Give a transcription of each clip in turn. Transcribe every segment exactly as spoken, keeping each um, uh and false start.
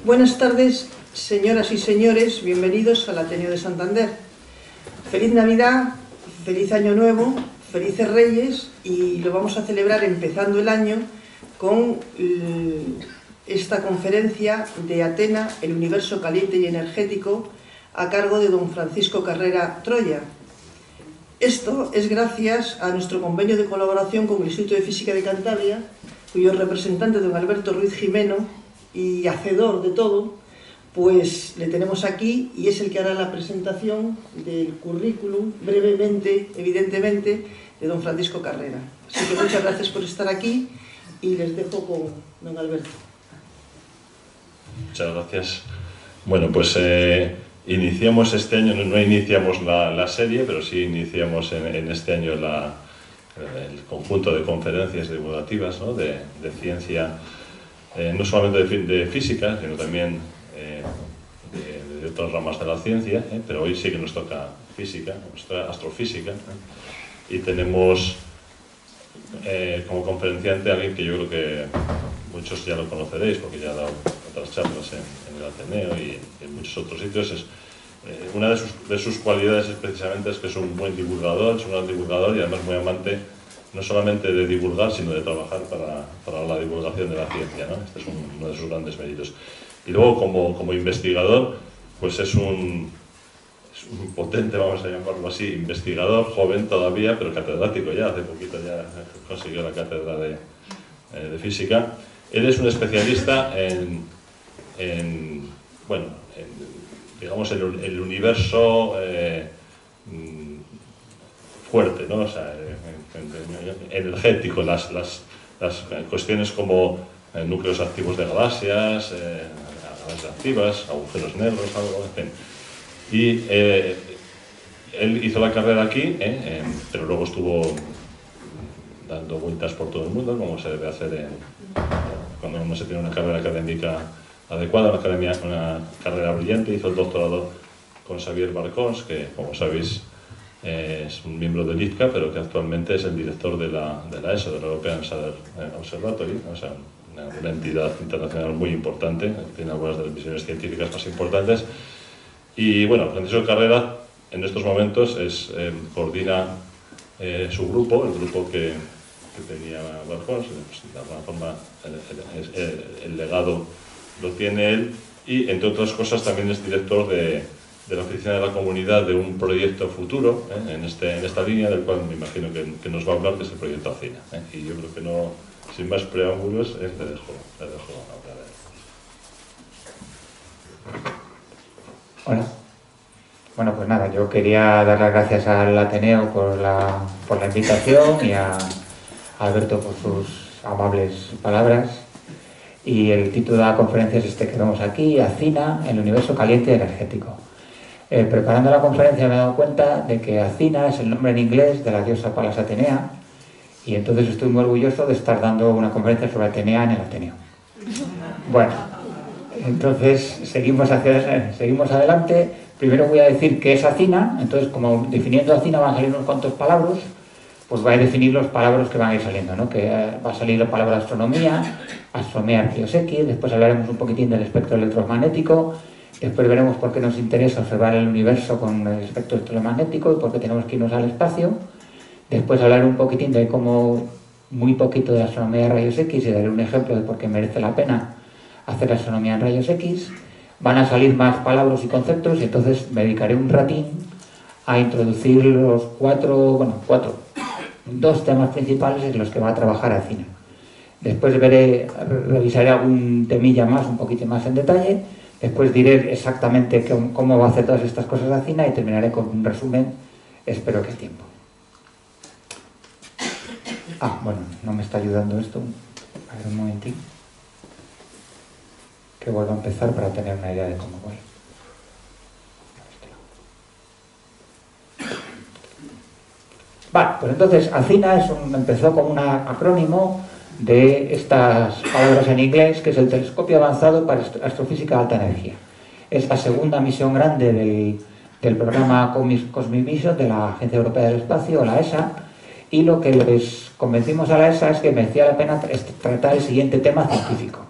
Buenas tardes, señoras y señores, bienvenidos al Ateneo de Santander. Feliz Navidad, feliz Año Nuevo, felices Reyes, y lo vamos a celebrar empezando el año con esta conferencia de Athena, el universo caliente y energético, a cargo de don Francisco Carrera Troya. Esto es gracias a nuestro convenio de colaboración con el Instituto de Física de Cantabria, cuyo representante, don Alberto Ruiz Jimeno, y hacedor de todo, pues le tenemos aquí y es el que hará la presentación del currículum, brevemente, evidentemente, de don Francisco Carrera. Así que muchas gracias por estar aquí y les dejo con don Alberto. Muchas gracias. Bueno, pues eh, iniciamos este año, no, no iniciamos la, la serie, pero sí iniciamos en, en este año la, el conjunto de conferencias divulgativas, ¿no? de, de ciencia, eh, no solamente de, de física, sino también eh, de, de otras ramas de la ciencia, ¿eh? pero hoy sí que nos toca física, nuestra astrofísica, ¿eh? y tenemos eh, como conferenciante a alguien que yo creo que muchos ya lo conoceréis porque ya ha dado otras charlas en, en el Ateneo y en, en muchos otros sitios. Es, eh, una de sus, de sus cualidades es precisamente es que es un buen divulgador, es un gran divulgador y además muy amante no solamente de divulgar, sino de trabajar para, para la divulgación de la ciencia, ¿no? Este es un, uno de sus grandes méritos. Y luego como, como investigador, pues es un, es un potente, vamos a llamarlo así, investigador, joven todavía, pero catedrático ya, hace poquito ya consiguió la cátedra de, eh, de física. Él es un especialista en, en bueno, en, digamos, el, el universo eh, fuerte, ¿no? O sea, energético, las, las, las cuestiones como eh, núcleos activos de galaxias, eh, galaxias activas, agujeros negros, algo, en fin. Y eh, él hizo la carrera aquí, eh, eh, pero luego estuvo dando vueltas por todo el mundo, como se debe hacer en, cuando uno se tiene una carrera académica adecuada, una, academia, una carrera brillante. Hizo el doctorado con Xavier Barcons, que como sabéis eh, es un miembro del I P C A, pero que actualmente es el director de la, de la E S O, de la European Southern Observatory, o sea, una, una entidad internacional muy importante, tiene algunas de las misiones científicas más importantes. Y bueno, Francisco Carrera en estos momentos es, eh, coordina eh, su grupo, el grupo que, que tenía Barcons, pues, de alguna forma el, el, el, el legado lo tiene él, y entre otras cosas también es director de, de la oficina de la comunidad de un proyecto futuro ¿eh? en, este, en esta línea, del cual me imagino que, que nos va a hablar, que es el proyecto Athena. ¿eh? Y yo creo que no, sin más preámbulos, eh, le dejo, le dejo hablar a él. Hola. Bueno, pues nada, yo quería dar las gracias al Ateneo por la, por la invitación y a, a Alberto por sus amables palabras. Y el título de la conferencia es este que vemos aquí, Athena, el universo caliente y energético. Eh, preparando la conferencia me he dado cuenta de que Athena es el nombre en inglés de la diosa Palas Atenea, y entonces estoy muy orgulloso de estar dando una conferencia sobre Atenea en el Ateneo. Bueno, entonces seguimos, hacia, seguimos adelante. Primero voy a decir qué es Athena. Entonces, como definiendo Athena van a salir unos cuantos palabras, pues voy a definir los palabras que van a ir saliendo, ¿no? Que va a salir la palabra astronomía, astronomía rayos X, después hablaremos un poquitín del espectro electromagnético, después veremos por qué nos interesa observar el universo con el espectro electromagnético y por qué tenemos que irnos al espacio, después hablaré un poquitín de cómo, muy poquito de astronomía de rayos X, y daré un ejemplo de por qué merece la pena hacer astronomía en rayos X. Van a salir más palabras y conceptos, y entonces me dedicaré un ratín a introducir los cuatro, bueno, cuatro, dos temas principales en los que va a trabajar Athena. Después veré, revisaré algún temilla más, un poquito más en detalle, después diré exactamente cómo va a hacer todas estas cosas Athena y terminaré con un resumen, espero que es tiempo. Ah, bueno, no me está ayudando esto, a ver un momentín, que vuelvo a empezar para tener una idea de cómo voy. Vale, pues entonces Athena es un, empezó como un acrónimo de estas palabras en inglés, que es el Telescopio Avanzado para Astrofísica de Alta Energía. Es la segunda misión grande del, del programa Cosmic Mission de la Agencia Europea del Espacio, la E S A, y lo que les convencimos a la E S A es que merecía la pena tratar el siguiente tema científico.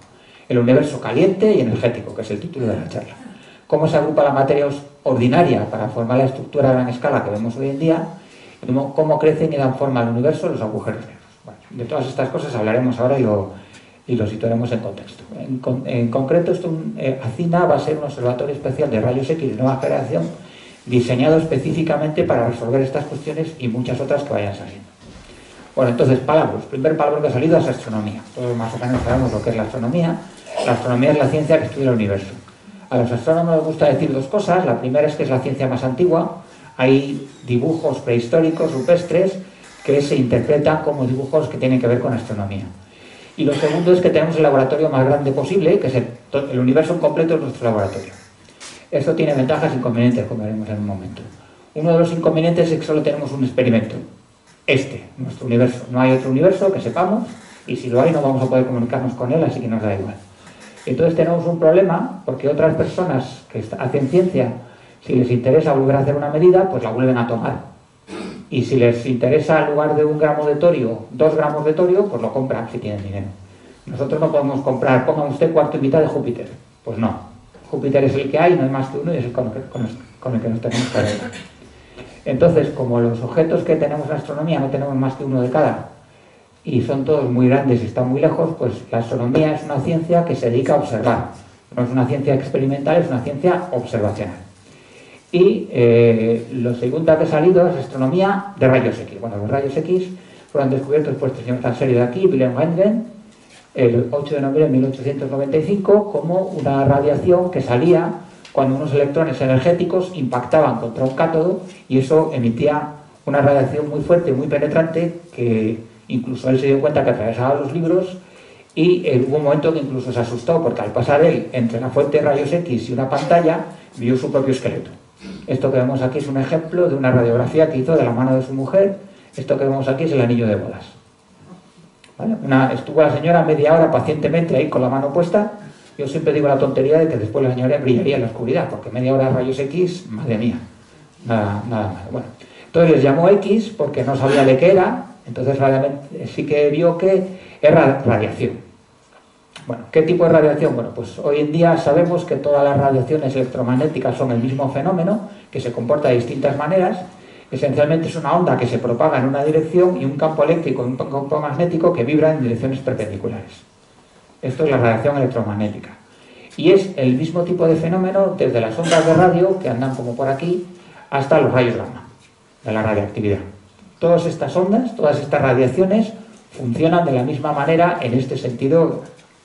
el universo caliente y energético, que es el título de la charla. Cómo se agrupa la materia ordinaria para formar la estructura a gran escala que vemos hoy en día, y cómo crecen y dan forma al universo los agujeros negros. Bueno, de todas estas cosas hablaremos ahora y lo, y lo situaremos en contexto. En, en concreto, esto, eh, ACINA va a ser un observatorio especial de rayos X de nueva generación, diseñado específicamente para resolver estas cuestiones y muchas otras que vayan saliendo. Bueno, entonces, palabras. El primer palabra que ha salido es astronomía. Todos más o menos sabemos lo que es la astronomía. La astronomía es la ciencia que estudia el universo. A los astrónomos les gusta decir dos cosas. La primera es que es la ciencia más antigua. Hay dibujos prehistóricos, rupestres, que se interpretan como dibujos que tienen que ver con astronomía. Y lo segundo es que tenemos el laboratorio más grande posible, que es el, el universo en completo es nuestro laboratorio. Esto tiene ventajas e inconvenientes, como veremos en un momento. Uno de los inconvenientes es que solo tenemos un experimento. Este, nuestro universo. No hay otro universo que sepamos, y si lo hay no vamos a poder comunicarnos con él, así que nos da igual. Entonces tenemos un problema, porque otras personas que hacen ciencia, si les interesa volver a hacer una medida, pues la vuelven a tomar. Y si les interesa, en lugar de un gramo de torio, dos gramos de torio, pues lo compran si tienen dinero. Nosotros no podemos comprar, ponga usted cuarto y mitad de Júpiter. Pues no. Júpiter es el que hay, no hay más que uno, y es el con el que, con el, con el que nos tenemos que arreglar. Entonces, como los objetos que tenemos en astronomía no tenemos más que uno de cada, y son todos muy grandes y están muy lejos, pues la astronomía es una ciencia que se dedica a observar. No es una ciencia experimental, es una ciencia observacional. Y eh, lo segundo que ha salido es astronomía de rayos X. Bueno, los rayos X fueron descubiertos por este señor tan serio de aquí, Wilhelm Röntgen, el ocho de noviembre de mil ochocientos noventa y cinco, como una radiación que salía cuando unos electrones energéticos impactaban contra un cátodo, y eso emitía una radiación muy fuerte, muy penetrante, que incluso él se dio cuenta que atravesaba los libros, y eh, hubo un momento que incluso se asustó, porque al pasar él entre la fuente de rayos X y una pantalla, vio su propio esqueleto. Esto que vemos aquí es un ejemplo de una radiografía que hizo de la mano de su mujer. Esto que vemos aquí es el anillo de bodas. ¿Vale? Una, estuvo la señora media hora pacientemente ahí con la mano puesta. Yo siempre digo la tontería de que después la señora brillaría en la oscuridad, porque media hora de rayos X, madre mía, nada, nada más. Bueno, entonces les llamó X porque no sabía de qué era, entonces sí que vio que era radiación. Bueno, ¿qué tipo de radiación? Bueno, pues hoy en día sabemos que todas las radiaciones electromagnéticas son el mismo fenómeno, que se comporta de distintas maneras. Esencialmente es una onda que se propaga en una dirección y un campo eléctrico y un campo magnético que vibran en direcciones perpendiculares. Esto es la radiación electromagnética. Y es el mismo tipo de fenómeno desde las ondas de radio, que andan como por aquí, hasta los rayos gamma, de la radioactividad. Todas estas ondas, todas estas radiaciones, funcionan de la misma manera en este sentido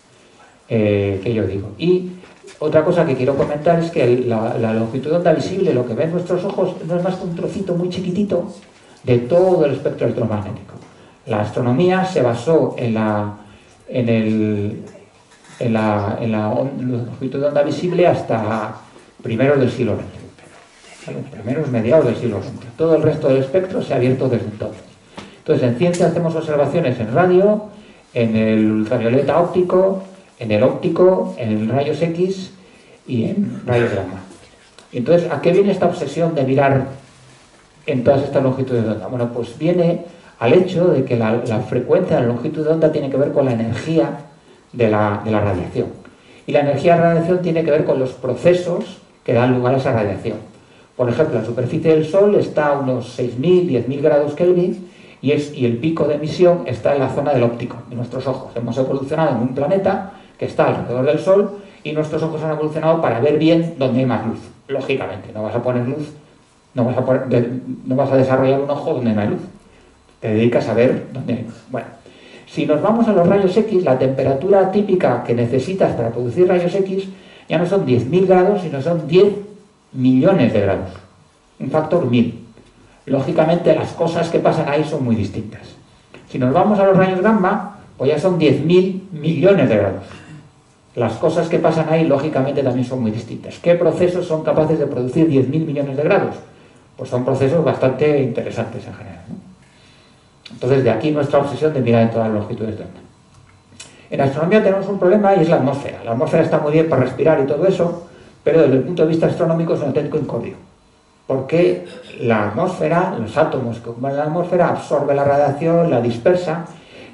eh, que yo digo. Y otra cosa que quiero comentar es que la, la longitud de onda visible, lo que ven nuestros ojos, no es más que un trocito muy chiquitito de todo el espectro electromagnético. La astronomía se basó en la, en el, en la, en la longitud de onda visible hasta primeros del siglo veinte. ¿Vale? Primeros mediados del siglo veinte. Todo el resto del espectro se ha abierto desde entonces. Entonces, en ciencia hacemos observaciones en radio, en el ultravioleta óptico, en el óptico, en rayos X y en rayos gamma. Entonces, ¿a qué viene esta obsesión de mirar en todas estas longitudes de onda? Bueno, pues viene al hecho de que la, la frecuencia de la longitud de onda tiene que ver con la energía de la, de la radiación. Y la energía de la radiación tiene que ver con los procesos que dan lugar a esa radiación. Por ejemplo, la superficie del Sol está a unos seis mil, diez mil grados Kelvin, y, es, y el pico de emisión está en la zona del óptico, de nuestros ojos. Hemos evolucionado en un planeta que está alrededor del Sol, y nuestros ojos han evolucionado para ver bien dónde hay más luz. Lógicamente, no vas a poner luz, no vas a, poner, no vas a desarrollar un ojo donde no hay luz. Te dedicas a ver dónde hay luz. Bueno, si nos vamos a los rayos X, la temperatura típica que necesitas para producir rayos X ya no son diez mil grados, sino son diez millones de grados. Un factor mil. Lógicamente, las cosas que pasan ahí son muy distintas. Si nos vamos a los rayos gamma, pues ya son diez mil millones de grados. Las cosas que pasan ahí, lógicamente, también son muy distintas. ¿Qué procesos son capaces de producir diez mil millones de grados? Pues son procesos bastante interesantes en general, ¿no? Entonces, de aquí nuestra obsesión de mirar en todas las longitudes de onda. En astronomía tenemos un problema y es la atmósfera. La atmósfera está muy bien para respirar y todo eso, pero desde el punto de vista astronómico es un auténtico incordio. Porque la atmósfera, los átomos que ocupan la atmósfera, absorbe la radiación, la dispersa,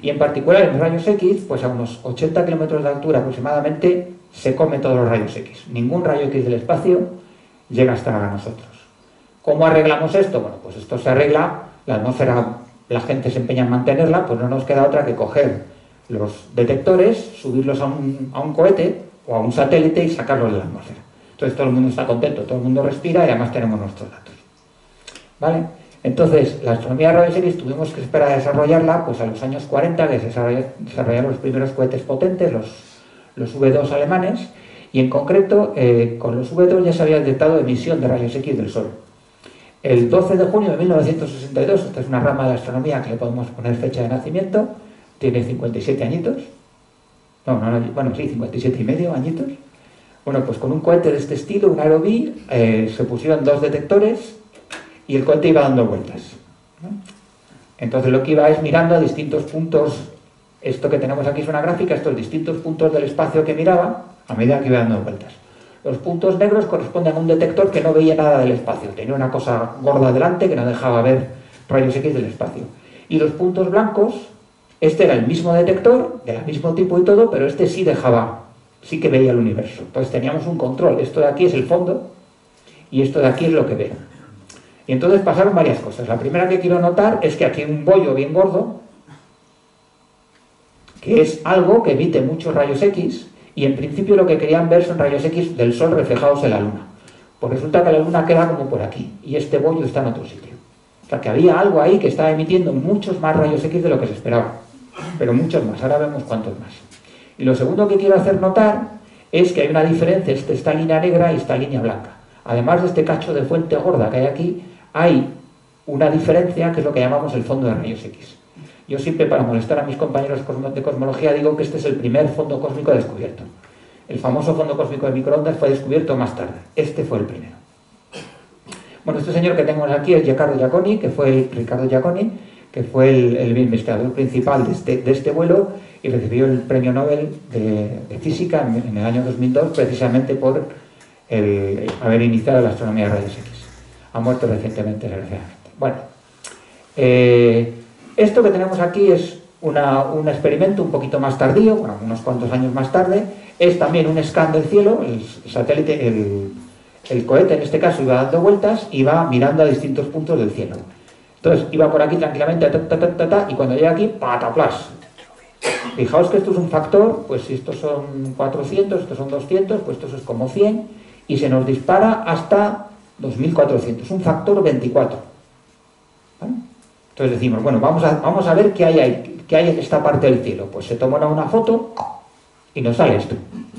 Y en particular en rayos X, pues a unos ochenta kilómetros de altura aproximadamente, se come todos los rayos X. Ningún rayo X del espacio llega hasta nosotros. ¿Cómo arreglamos esto? Bueno, pues esto se arregla, la atmósfera, la gente se empeña en mantenerla, pues no nos queda otra que coger los detectores, subirlos a un, a un cohete o a un satélite y sacarlos de la atmósfera. Entonces todo el mundo está contento, todo el mundo respira y además tenemos nuestros datos. ¿Vale? Entonces, la astronomía de rayos X tuvimos que esperar a desarrollarla pues a los años cuarenta, que se desarrollaron los primeros cohetes potentes, los, los V dos alemanes, y en concreto, eh, con los V dos ya se había detectado emisión de rayos X del Sol. El doce de junio de mil novecientos sesenta y dos, esta es una rama de la astronomía que le podemos poner fecha de nacimiento, tiene cincuenta y siete añitos, no, no, no bueno, sí, cincuenta y siete y medio añitos. Bueno, pues con un cohete de este estilo, un Aerobee, eh, se pusieron dos detectores y el cohete iba dando vueltas, ¿no? Entonces lo que iba es mirando a distintos puntos, esto que tenemos aquí es una gráfica, estos distintos puntos del espacio que miraba a medida que iba dando vueltas. Los puntos negros corresponden a un detector que no veía nada del espacio, tenía una cosa gorda delante que no dejaba ver rayos X del espacio. Y los puntos blancos, este era el mismo detector, del mismo tipo y todo, pero este sí dejaba, sí que veía el universo. Entonces teníamos un control, esto de aquí es el fondo y esto de aquí es lo que ve. Y entonces pasaron varias cosas. La primera que quiero notar es que aquí hay un bollo bien gordo, que es algo que emite muchos rayos X, y en principio lo que querían ver son rayos X del Sol reflejados en la Luna. Pues resulta que la Luna queda como por aquí, y este bollo está en otro sitio. O sea que había algo ahí que estaba emitiendo muchos más rayos X de lo que se esperaba, pero muchos más, ahora vemos cuántos más. Y lo segundo que quiero hacer notar es que hay una diferencia entre esta línea negra y esta línea blanca. Además de este cacho de fuente gorda que hay aquí, hay una diferencia que es lo que llamamos el fondo de rayos X. Yo siempre, para molestar a mis compañeros de cosmología, digo que este es el primer fondo cósmico descubierto. El famoso fondo cósmico de microondas fue descubierto más tarde. Este fue el primero. Bueno, este señor que tenemos aquí es Riccardo Giacconi, que fue el, Riccardo Giacconi, que fue el, el investigador principal de este, de este vuelo y recibió el premio Nobel de, de Física en, en el año dos mil dos, precisamente por el, haber iniciado la astronomía de rayos X. Ha muerto recientemente, desgraciadamente. Bueno, eh, esto que tenemos aquí es una, un experimento un poquito más tardío, bueno, unos cuantos años más tarde. Es también un scan del cielo, el satélite, el, el cohete en este caso iba dando vueltas y va mirando a distintos puntos del cielo. Entonces iba por aquí tranquilamente, ta, ta, ta, ta, ta, y cuando llega aquí, pataplas. Fijaos que esto es un factor, pues si estos son cuatrocientos, estos son doscientos, pues esto es como cien, y se nos dispara hasta dos mil cuatrocientos, un factor veinticuatro. ¿Vale? Entonces decimos, bueno, vamos a, vamos a ver qué hay, ahí, qué hay en esta parte del cielo. Pues se toma una foto y nos sale esto.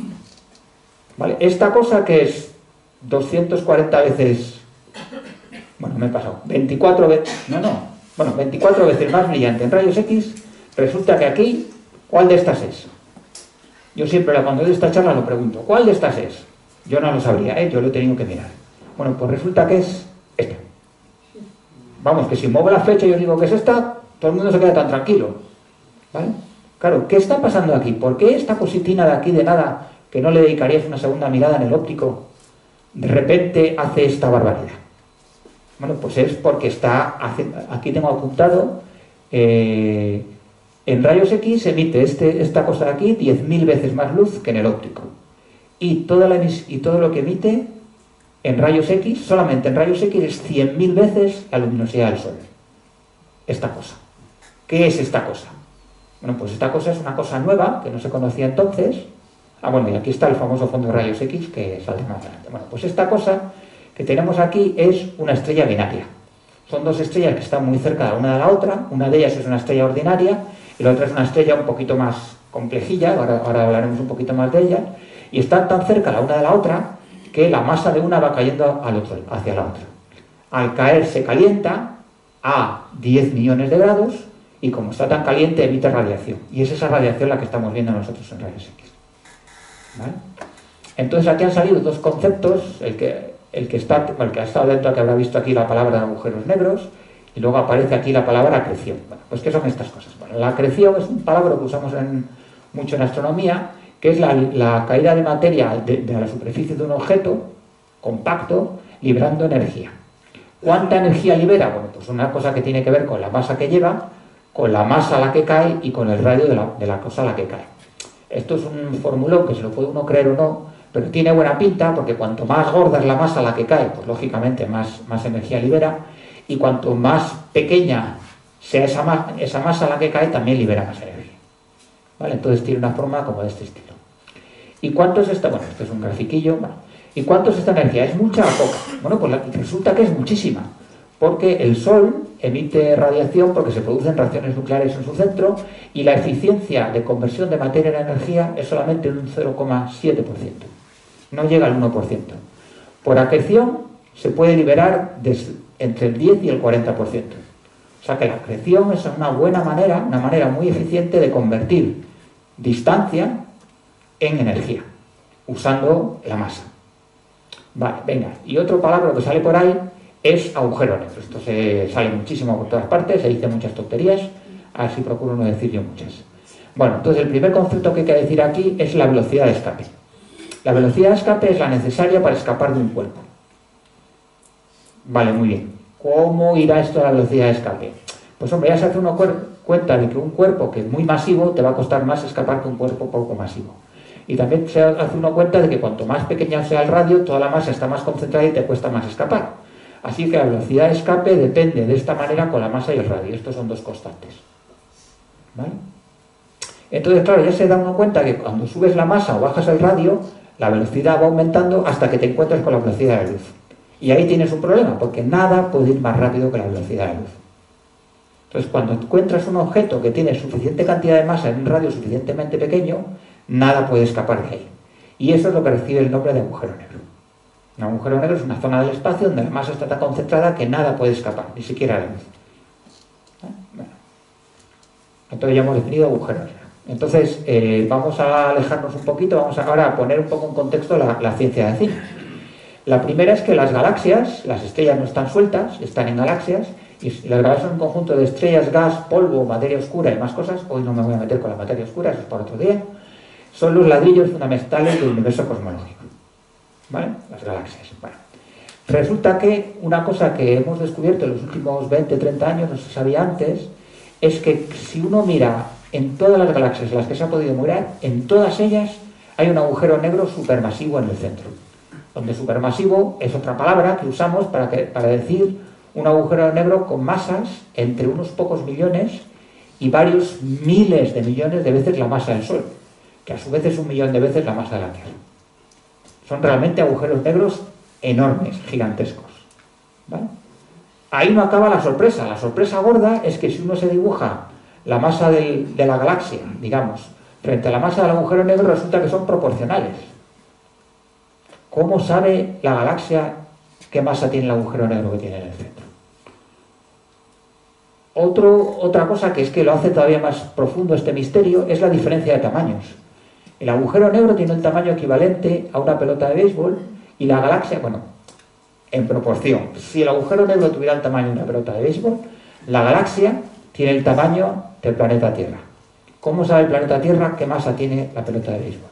¿Vale? Esta cosa que es doscientas cuarenta veces, bueno, me he pasado, veinticuatro veces, no, no, bueno, veinticuatro veces más brillante en rayos X, resulta que aquí, ¿cuál de estas es? Yo siempre cuando doy esta charla lo pregunto, ¿cuál de estas es? Yo no lo sabría, ¿eh? Yo lo he tenido que mirar. Bueno, pues resulta que es esta. Vamos, que si muevo la flecha y yo digo que es esta, todo el mundo se queda tan tranquilo. ¿Vale? Claro, ¿qué está pasando aquí? ¿Por qué esta cositina de aquí de nada, que no le dedicarías una segunda mirada en el óptico, de repente hace esta barbaridad? Bueno, pues es porque está, aquí tengo apuntado, eh, en rayos X emite este, esta cosa de aquí diez mil veces más luz que en el óptico. Y, toda la, y todo lo que emite en rayos X, solamente en rayos X, es cien mil veces la luminosidad del Sol. Esta cosa. ¿Qué es esta cosa? Bueno, pues esta cosa es una cosa nueva, que no se conocía entonces. Ah, bueno, y aquí está el famoso fondo de rayos X, que saldrá más adelante. Bueno, pues esta cosa que tenemos aquí es una estrella binaria. Son dos estrellas que están muy cerca la una de la otra. Una de ellas es una estrella ordinaria, y la otra es una estrella un poquito más complejilla, ahora, ahora hablaremos un poquito más de ella. Y están tan cerca la una de la otra, que la masa de una va cayendo al otro, hacia la otra. Al caer se calienta a diez millones de grados y como está tan caliente emite radiación. Y es esa radiación la que estamos viendo nosotros en rayos X. ¿Vale? Entonces aquí han salido dos conceptos, el que, el que, está, el que ha estado dentro, que habrá visto aquí la palabra agujeros negros, y luego aparece aquí la palabra acreción. Bueno, pues ¿qué son estas cosas? Bueno, la acreción es un palabra que usamos en, mucho en astronomía, que es la, la caída de materia de, de la superficie de un objeto compacto, liberando energía. ¿Cuánta energía libera? Bueno, pues una cosa que tiene que ver con la masa que lleva, con la masa a la que cae y con el radio de la, de la cosa a la que cae. Esto es un formulón que se lo puede uno creer o no, pero tiene buena pinta porque cuanto más gorda es la masa a la que cae, pues lógicamente más, más energía libera, y cuanto más pequeña sea esa, ma esa masa a la que cae, también libera más energía. ¿Vale? Entonces tiene una forma como de este estilo. ¿Y cuánto es esta? Bueno, esto es un grafiquillo. Bueno, ¿y cuánto es esta energía? ¿Es mucha o poca? Bueno, pues la, resulta que es muchísima, porque el Sol emite radiación porque se producen reacciones nucleares en su centro y la eficiencia de conversión de materia en energía es solamente un cero coma siete por ciento. No llega al uno por ciento. Por acreción se puede liberar desde, entre el diez y el cuarenta por ciento. O sea que la acreción es una buena manera, una manera muy eficiente de convertir distancia en energía, usando la masa. Vale, venga. Y otro palabra que sale por ahí es agujero negro. Esto se sale muchísimo por todas partes, se dice muchas tonterías, así procuro no decir yo muchas. Bueno, entonces el primer concepto que hay que decir aquí es la velocidad de escape. La velocidad de escape es la necesaria para escapar de un cuerpo. Vale, muy bien. ¿Cómo irá esto a la velocidad de escape? Pues hombre, ya se hace uno cuenta de que un cuerpo que es muy masivo te va a costar más escapar que un cuerpo poco masivo. Y también se hace uno cuenta de que cuanto más pequeña sea el radio, toda la masa está más concentrada y te cuesta más escapar. Así que la velocidad de escape depende de esta manera con la masa y el radio. Estos son dos constantes. ¿Vale? Entonces, claro, ya se da uno cuenta que cuando subes la masa o bajas el radio, la velocidad va aumentando hasta que te encuentras con la velocidad de la luz. Y ahí tienes un problema, porque nada puede ir más rápido que la velocidad de la luz. Entonces, cuando encuentras un objeto que tiene suficiente cantidad de masa en un radio suficientemente pequeño, nada puede escapar de ahí. Y eso es lo que recibe el nombre de agujero negro. Un agujero negro es una zona del espacio donde la masa está tan concentrada que nada puede escapar, ni siquiera la luz. Bueno. Entonces ya hemos definido agujero negro. Entonces, eh, vamos a alejarnos un poquito, vamos ahora a poner un poco en contexto la, la ciencia de cine. La primera es que las galaxias, las estrellas no están sueltas, están en galaxias, y las galaxias son un conjunto de estrellas, gas, polvo, materia oscura y más cosas. Hoy no me voy a meter con la materia oscura, eso es para otro día. Son los ladrillos fundamentales del universo cosmológico. ¿Vale? Las galaxias. Bueno. Resulta que una cosa que hemos descubierto en los últimos veinte, treinta años, no se sabía antes, es que si uno mira en todas las galaxias en las que se ha podido mirar, en todas ellas hay un agujero negro supermasivo en el centro. Donde supermasivo es otra palabra que usamos para, que, para decir un agujero negro con masas entre unos pocos millones y varios miles de millones de veces la masa del Sol, que a su vez es un millón de veces la masa de la Tierra. Son realmente agujeros negros enormes, gigantescos. ¿Vale? Ahí no acaba la sorpresa. La sorpresa gorda es que si uno se dibuja la masa del, de la galaxia, digamos, frente a la masa del agujero negro, resulta que son proporcionales. ¿Cómo sabe la galaxia qué masa tiene el agujero negro que tiene en el centro? Otro, otra cosa que es que lo hace todavía más profundo este misterio es la diferencia de tamaños. El agujero negro tiene un tamaño equivalente a una pelota de béisbol y la galaxia, bueno, en proporción. Si el agujero negro tuviera el tamaño de una pelota de béisbol, la galaxia tiene el tamaño del planeta Tierra. ¿Cómo sabe el planeta Tierra qué masa tiene la pelota de béisbol?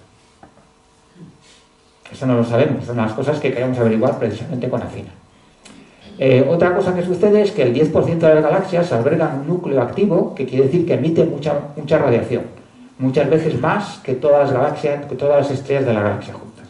Eso no lo sabemos, son las cosas que queremos averiguar precisamente con AFINA. Eh, otra cosa que sucede es que el diez por ciento de las galaxias albergan un núcleo activo, que quiere decir que emite mucha, mucha radiación, muchas veces más que todas las galaxias, que todas las estrellas de la galaxia juntas.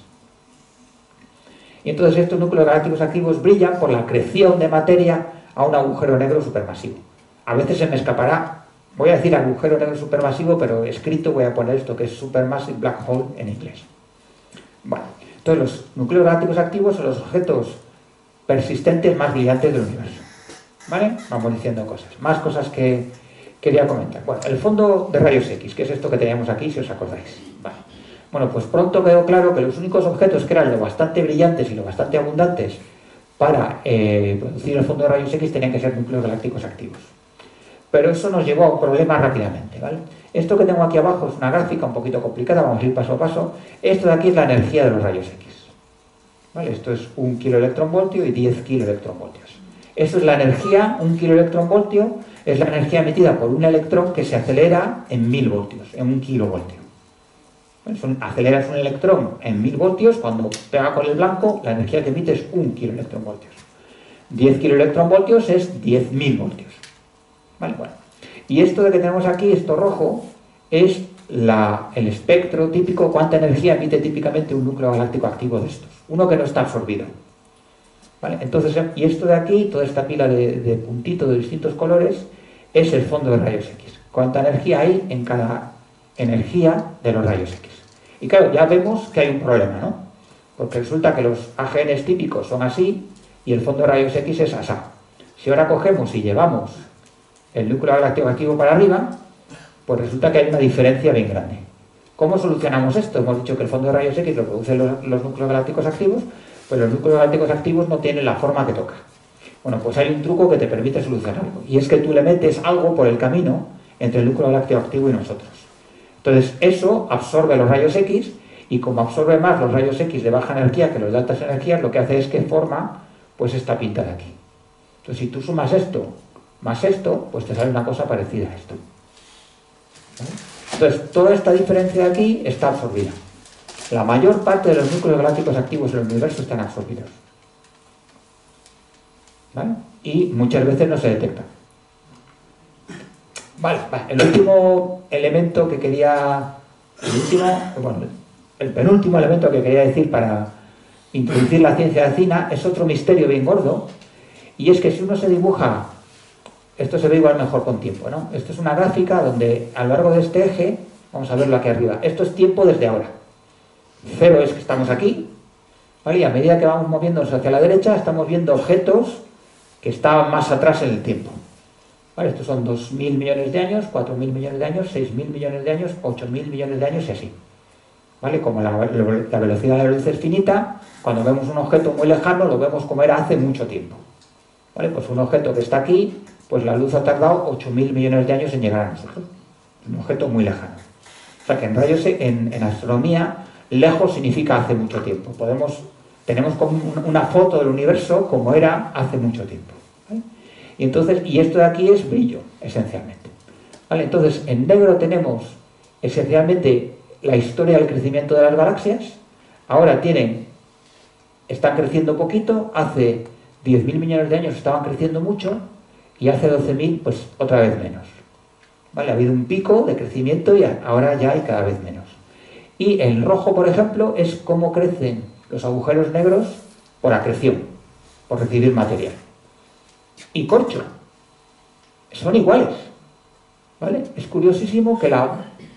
Y entonces estos núcleos galácticos activos brillan por la acreción de materia a un agujero negro supermasivo. A veces se me escapará, voy a decir agujero negro supermasivo, pero escrito voy a poner esto que es Supermassive Black Hole en inglés. Bueno, entonces los núcleos galácticos activos son los objetos persistentes más brillantes del universo. ¿Vale? Vamos diciendo cosas. Más cosas que quería comentar. Bueno, el fondo de rayos X, que es esto que teníamos aquí, si os acordáis. Vale. Bueno, pues pronto quedó claro que los únicos objetos que eran lo bastante brillantes y lo bastante abundantes para eh, producir el fondo de rayos X tenían que ser núcleos galácticos activos. Pero eso nos llevó a un problema rápidamente, ¿vale? Esto que tengo aquí abajo es una gráfica un poquito complicada, vamos a ir paso a paso. Esto de aquí es la energía de los rayos X. ¿Vale? Esto es un kiloelectronvoltio y diez kiloelectronvoltios. Esto es la energía, un kiloelectronvoltio es la energía emitida por un electrón que se acelera en mil voltios, en un kilovoltio. ¿Vale? Aceleras un electrón en mil voltios, cuando pega con el blanco, la energía que emite es un kiloelectronvoltios. diez kiloelectronvoltios es diez mil voltios. ¿Vale? Bueno. Y esto de que tenemos aquí, esto rojo, es la, el espectro típico, cuánta energía emite típicamente un núcleo galáctico activo de estos. Uno que no está absorbido. ¿Vale? Entonces, y esto de aquí, toda esta pila de, de puntitos de distintos colores, es el fondo de rayos X. Cuánta energía hay en cada energía de los rayos X. Y claro, ya vemos que hay un problema, ¿no? Porque resulta que los A G Ns típicos son así y el fondo de rayos X es asá. Si ahora cogemos y llevamos el núcleo galáctico activo para arriba, pues resulta que hay una diferencia bien grande. ¿Cómo solucionamos esto? Hemos dicho que el fondo de rayos X lo producen los, los núcleos galácticos activos, pues los núcleos galácticos activos no tienen la forma que toca. Bueno, pues hay un truco que te permite solucionarlo, y es que tú le metes algo por el camino entre el núcleo galáctico activo y nosotros. Entonces eso absorbe los rayos X, y como absorbe más los rayos X de baja energía que los de altas energías, lo que hace es que forma pues esta pinta de aquí. Entonces si tú sumas esto más esto, pues te sale una cosa parecida a esto. ¿Vale? Entonces toda esta diferencia de aquí está absorbida. La mayor parte de los núcleos galácticos activos en el universo están absorbidos. ¿Vale? Y muchas veces no se detectan. Vale, vale, el último elemento que quería, el último, bueno, el penúltimo elemento que quería decir para introducir la ciencia de Cina es otro misterio bien gordo, y es que si uno se dibuja, esto se ve igual mejor con tiempo, ¿no? Esto es una gráfica donde a lo largo de este eje, vamos a verlo aquí arriba, esto es tiempo desde ahora. Cero es que estamos aquí, ¿vale? Y a medida que vamos moviéndonos hacia la derecha, estamos viendo objetos que estaban más atrás en el tiempo. ¿Vale? Estos son dos mil millones de años, cuatro mil millones de años, seis mil millones de años, ocho mil millones de años y así. ¿Vale? Como la, la velocidad de la luz es finita, cuando vemos un objeto muy lejano lo vemos como era hace mucho tiempo. ¿Vale? Pues un objeto que está aquí, pues la luz ha tardado ocho mil millones de años en llegar a nosotros. Un objeto muy lejano. O sea que en rayos, en, en astronomía, lejos significa hace mucho tiempo. Podemos, tenemos como una foto del universo como era hace mucho tiempo. ¿Vale? Y entonces, y esto de aquí es brillo, esencialmente. ¿Vale? Entonces, en negro tenemos esencialmente la historia del crecimiento de las galaxias. Ahora tienen, están creciendo poquito, hace diez mil millones de años estaban creciendo mucho, y hace doce mil, pues otra vez menos. ¿Vale? Ha habido un pico de crecimiento y ahora ya hay cada vez menos. Y el rojo, por ejemplo, es cómo crecen los agujeros negros por acreción, por recibir material. Y corcho, son iguales. ¿Vale? Es curiosísimo que la,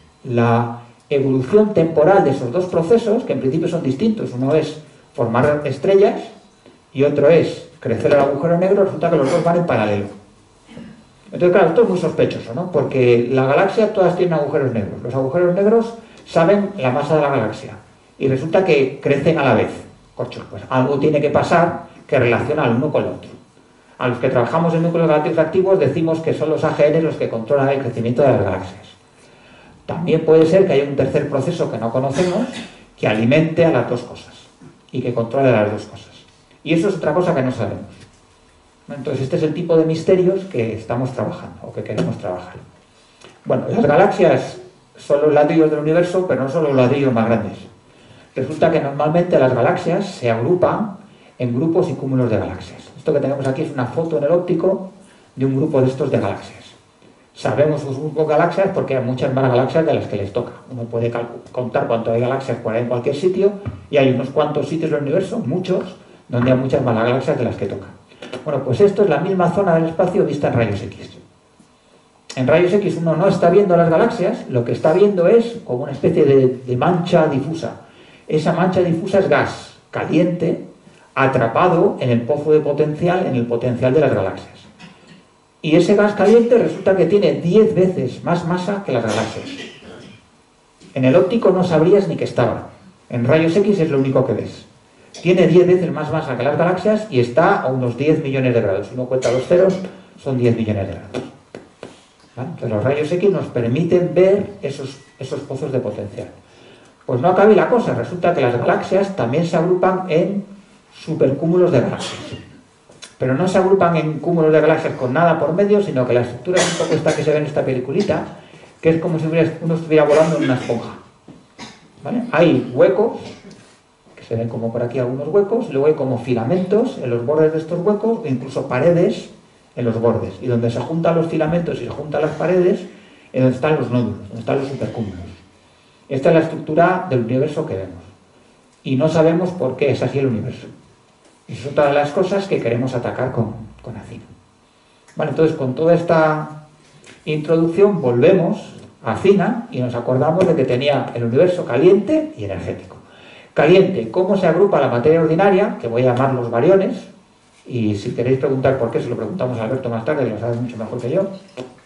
la evolución temporal de esos dos procesos, que en principio son distintos, uno es formar estrellas y otro es crecer el agujero negro, resulta que los dos van en paralelo. Entonces, claro, esto es muy sospechoso, ¿no? Porque la galaxia todas tienen agujeros negros. Los agujeros negros saben la masa de la galaxia y resulta que crecen a la vez. Corcho, pues algo tiene que pasar que relaciona al uno con el otro. A los que trabajamos en núcleos galácticos activos decimos que son los A G N los que controlan el crecimiento de las galaxias. También puede ser que haya un tercer proceso que no conocemos que alimente a las dos cosas y que controle las dos cosas. Y eso es otra cosa que no sabemos. Entonces este es el tipo de misterios que estamos trabajando o que queremos trabajar. Bueno, las galaxias son los ladrillos del universo, pero no son los ladrillos más grandes. Resulta que normalmente las galaxias se agrupan en grupos y cúmulos de galaxias. Esto que tenemos aquí es una foto en el óptico de un grupo de estos de galaxias. Sabemos sus grupos de galaxias porque hay muchas más galaxias de las que les toca. Uno puede contar cuánto hay galaxias por ahí en cualquier sitio, y hay unos cuantos sitios del universo, muchos, donde hay muchas más galaxias de las que toca. Bueno, pues esto es la misma zona del espacio vista en rayos X. En rayos X uno no está viendo las galaxias, lo que está viendo es como una especie de, de mancha difusa. Esa mancha difusa es gas caliente atrapado en el pozo de potencial, en el potencial de las galaxias. Y ese gas caliente resulta que tiene diez veces más masa que las galaxias. En el óptico no sabrías ni que estaba. En rayos X es lo único que ves. Tiene diez veces más masa que las galaxias y está a unos diez millones de grados. Si uno cuenta los ceros, son diez millones de grados. ¿Vale? Entonces los rayos X nos permiten ver esos, esos pozos de potencial. Pues no acabe la cosa. Resulta que las galaxias también se agrupan en supercúmulos de galaxias. Pero no se agrupan en cúmulos de galaxias con nada por medio, sino que la estructura es un poco esta que se ve en esta peliculita, que es como si uno estuviera volando en una esponja. ¿Vale? Hay huecos, que se ven como por aquí algunos huecos, luego hay como filamentos en los bordes de estos huecos, e incluso paredes en los bordes, y donde se juntan los filamentos y se juntan las paredes es donde están los nódulos, donde están los supercúmulos. Esta es la estructura del universo que vemos. Y no sabemos por qué es así el universo. Es otra de las cosas que queremos atacar con, con Acina. Vale, entonces, con toda esta introducción, volvemos a Acina y nos acordamos de que tenía el universo caliente y energético. Caliente, ¿cómo se agrupa la materia ordinaria? Que voy a llamar los bariones. Y si queréis preguntar por qué, se lo preguntamos a Alberto más tarde, que lo sabe mucho mejor que yo.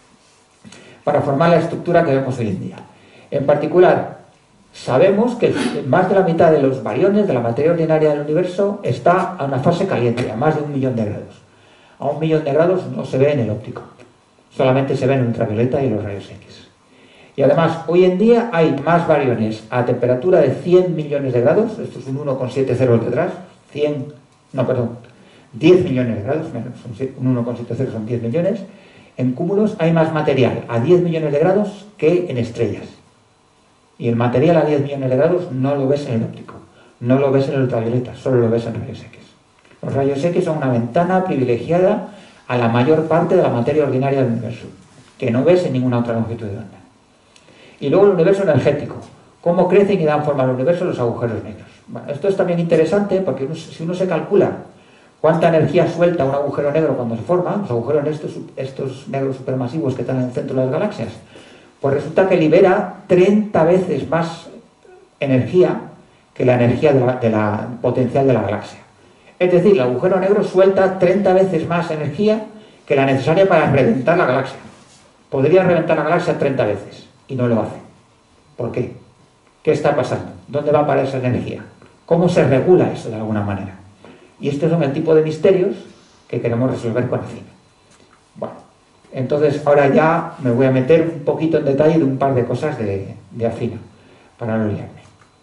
Para formar la estructura que vemos hoy en día. En particular, sabemos que más de la mitad de los bariones de la materia ordinaria del universo está a una fase caliente, a más de un millón de grados. A un millón de grados no se ve en el óptico, solamente se ve en ultravioleta y los rayos X. Y además, hoy en día hay más bariones a temperatura de cien millones de grados, esto es un uno coma siete ceros detrás, cien, no, perdón, diez millones de grados, menos, un uno coma siete cero son diez millones, en cúmulos hay más material a diez millones de grados que en estrellas. Y el material a diez millones de grados no lo ves en el óptico, no lo ves en el ultravioleta, solo lo ves en rayos X. Los rayos X son una ventana privilegiada a la mayor parte de la materia ordinaria del universo, que no ves en ninguna otra longitud de onda. Y luego el universo energético, cómo crecen y dan forma al universo los agujeros negros. Bueno, esto es también interesante porque uno, si uno se calcula cuánta energía suelta un agujero negro cuando se forma, los agujeros estos, estos negros supermasivos que están en el centro de las galaxias, pues resulta que libera treinta veces más energía que la energía de la, de la potencial de la galaxia. Es decir, el agujero negro suelta treinta veces más energía que la necesaria para reventar la galaxia. Podría reventar la galaxia treinta veces y no lo hace. ¿Por qué? ¿Qué está pasando? ¿Dónde va para esa energía? ¿Cómo se regula eso de alguna manera? Y estos son el tipo de misterios que queremos resolver con Acina. Bueno, entonces ahora ya me voy a meter un poquito en detalle de un par de cosas de, de Acina, para no liarme.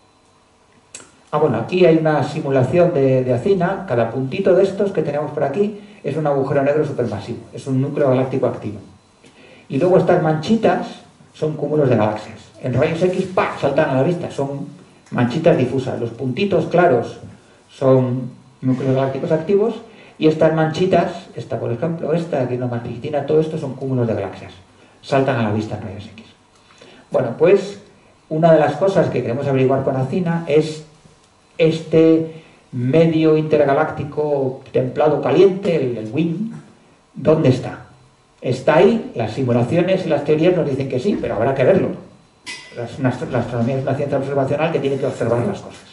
Ah, bueno, aquí hay una simulación de, de Acina. Cada puntito de estos que tenemos por aquí es un agujero negro supermasivo, es un núcleo galáctico activo. Y luego estas manchitas son cúmulos de galaxias. En rayos X, ¡pah!, saltan a la vista, son manchitas difusas. Los puntitos claros son núcleos galácticos activos y estas manchitas, esta por ejemplo, esta, aquí una más pequeñita, todo esto son cúmulos de galaxias. Saltan a la vista en rayos X. Bueno, pues una de las cosas que queremos averiguar con Acina es este medio intergaláctico templado caliente, el, el W I M, ¿dónde está? Está ahí, las simulaciones y las teorías nos dicen que sí, pero habrá que verlo. La, la astronomía es una ciencia observacional que tiene que observar las cosas.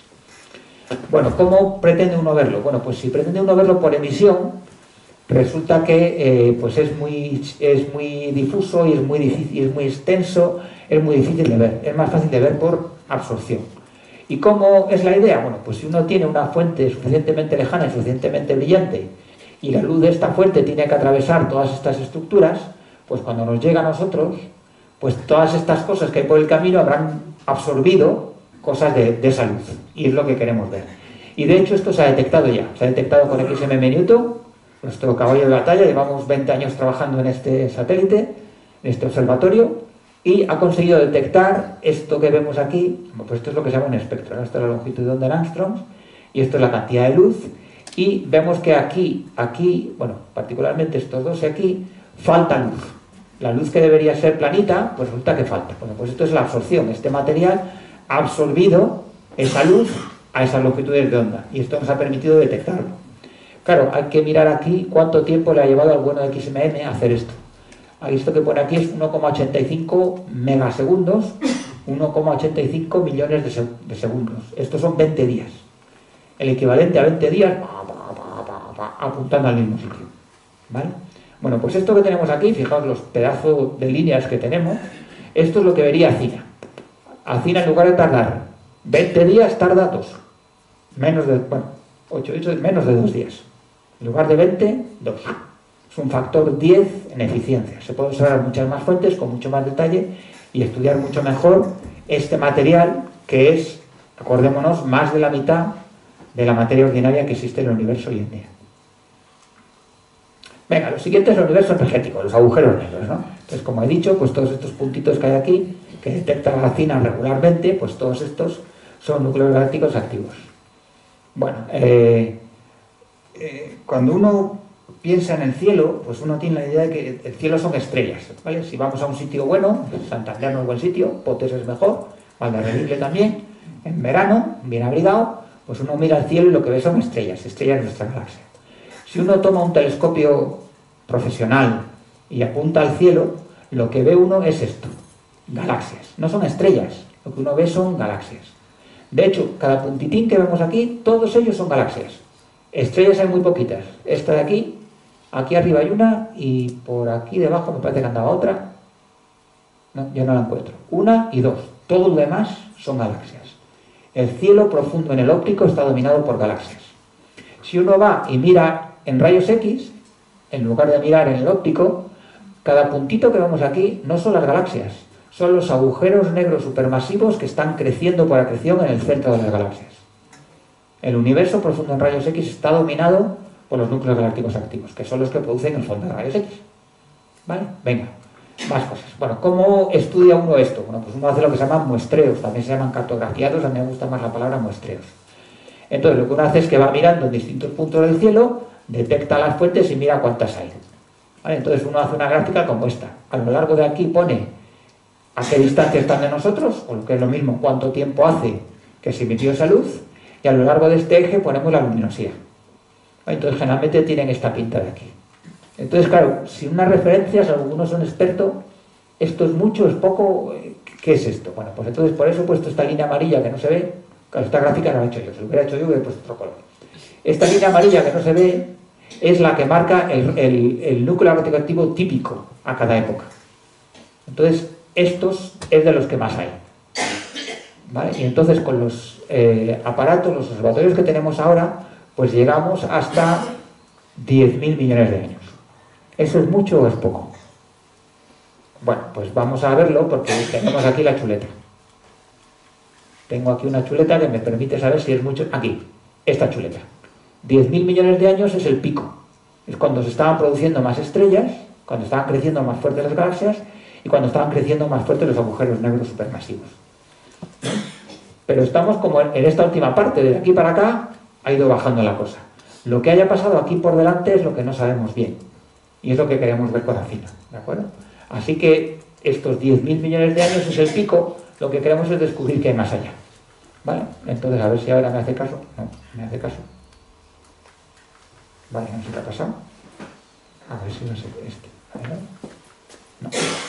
Bueno, ¿cómo pretende uno verlo? Bueno, pues si pretende uno verlo por emisión, resulta que eh, pues es muy, es muy difuso y es muy difícil, es muy extenso, es muy difícil de ver. Es más fácil de ver por absorción. ¿Y cómo es la idea? Bueno, pues si uno tiene una fuente suficientemente lejana y suficientemente brillante y la luz de esta fuente tiene que atravesar todas estas estructuras, pues cuando nos llega a nosotros, pues todas estas cosas que hay por el camino habrán absorbido cosas de, de esa luz. Y es lo que queremos ver. Y de hecho esto se ha detectado ya. Se ha detectado con X M M Newton, nuestro caballo de batalla. Llevamos veinte años trabajando en este satélite, en este observatorio, y ha conseguido detectar esto que vemos aquí. Pues esto es lo que se llama un espectro, ¿no? Esto es la longitud de onda en angstroms y esto es la cantidad de luz. Y vemos que aquí, aquí, bueno, particularmente estos dos y aquí, falta luz. La luz que debería ser planita, pues resulta que falta. Bueno, pues esto es la absorción. Este material ha absorbido esa luz a esas longitudes de onda y esto nos ha permitido detectarlo. Claro, hay que mirar aquí cuánto tiempo le ha llevado al bueno de X M M a hacer esto. Esto que pone aquí es uno coma ochenta y cinco megasegundos, uno coma ochenta y cinco millones de, seg de segundos. Estos son veinte días. El equivalente a veinte días pa, pa, pa, pa, pa, apuntando al mismo sitio. ¿Vale? Bueno, pues esto que tenemos aquí, fijaos los pedazos de líneas que tenemos, esto es lo que vería Acina. Acina, en lugar de tardar veinte días, tarda dos. Menos de, bueno, ocho, ocho, menos de dos días. En lugar de veinte, dos. Es un factor diez en eficiencia. Se pueden usar muchas más fuentes con mucho más detalle y estudiar mucho mejor este material que es, acordémonos, más de la mitad de la materia ordinaria que existe en el universo hoy en día. Venga, lo siguiente es el universo energético, los agujeros negros, ¿no? Entonces, como he dicho, pues todos estos puntitos que hay aquí, que detecta la Acina regularmente, pues todos estos son núcleos galácticos activos. Bueno, eh, eh, cuando uno piensa en el cielo, pues uno tiene la idea de que el cielo son estrellas, ¿vale? Si vamos a un sitio bueno, Santander no es buen sitio, Potes es mejor, Valderredible también, en verano, bien abrigado, pues uno mira al cielo y lo que ve son estrellas, estrellas de nuestra galaxia. Si uno toma un telescopio profesional y apunta al cielo, lo que ve uno es esto, galaxias, no son estrellas, lo que uno ve son galaxias. De hecho, cada puntitín que vemos aquí, todos ellos son galaxias. Estrellas hay muy poquitas, esta de aquí, aquí arriba hay una y por aquí debajo me parece que andaba otra. No, yo no la encuentro. Una y dos. Todo lo demás son galaxias. El cielo profundo en el óptico está dominado por galaxias. Si uno va y mira en rayos X, en lugar de mirar en el óptico, cada puntito que vemos aquí no son las galaxias, son los agujeros negros supermasivos que están creciendo por acreción en el centro de las galaxias. El universo profundo en rayos X está dominado por los núcleos galácticos activos, que son los que producen el fondo de rayos X. ¿Vale? Venga, más cosas. Bueno, ¿cómo estudia uno esto? Bueno, pues uno hace lo que se llaman muestreos, también se llaman cartografiados, a mí me gusta más la palabra muestreos. Entonces, lo que uno hace es que va mirando en distintos puntos del cielo, detecta las fuentes y mira cuántas hay. ¿Vale? Entonces, uno hace una gráfica como esta. A lo largo de aquí pone a qué distancia están de nosotros, o lo que es lo mismo, cuánto tiempo hace que se emitió esa luz, y a lo largo de este eje ponemos la luminosidad. Entonces generalmente tienen esta pinta de aquí. Entonces claro, si unas referencias, algunos son expertos, esto es mucho, es poco, ¿qué es esto? Bueno, pues entonces por eso he puesto esta línea amarilla que no se ve, claro, esta gráfica no la he hecho yo, si lo hubiera hecho yo hubiera puesto otro color. Esta línea amarilla que no se ve es la que marca el, el, el núcleo galáctico activo típico a cada época. Entonces, estos es de los que más hay. ¿Vale? Y entonces con los eh, aparatos, los observatorios que tenemos ahora, pues llegamos hasta diez mil millones de años. ¿Eso es mucho o es poco? Bueno, pues vamos a verlo porque tenemos aquí la chuleta. Tengo aquí una chuleta que me permite saber si es mucho. Aquí, esta chuleta. diez mil millones de años es el pico. Es cuando se estaban produciendo más estrellas, cuando estaban creciendo más fuertes las galaxias y cuando estaban creciendo más fuertes los agujeros negros supermasivos. Pero estamos como en esta última parte, de aquí para acá ha ido bajando la cosa. Lo que haya pasado aquí por delante es lo que no sabemos bien. Y es lo que queremos ver con Acina, ¿de acuerdo? Así que estos diez mil millones de años es el pico, lo que queremos es descubrir qué hay más allá. ¿Vale? Entonces, a ver si ahora me hace caso. No, me hace caso. Vale, no sé qué ha pasado. A ver si no sé este. A ver, no.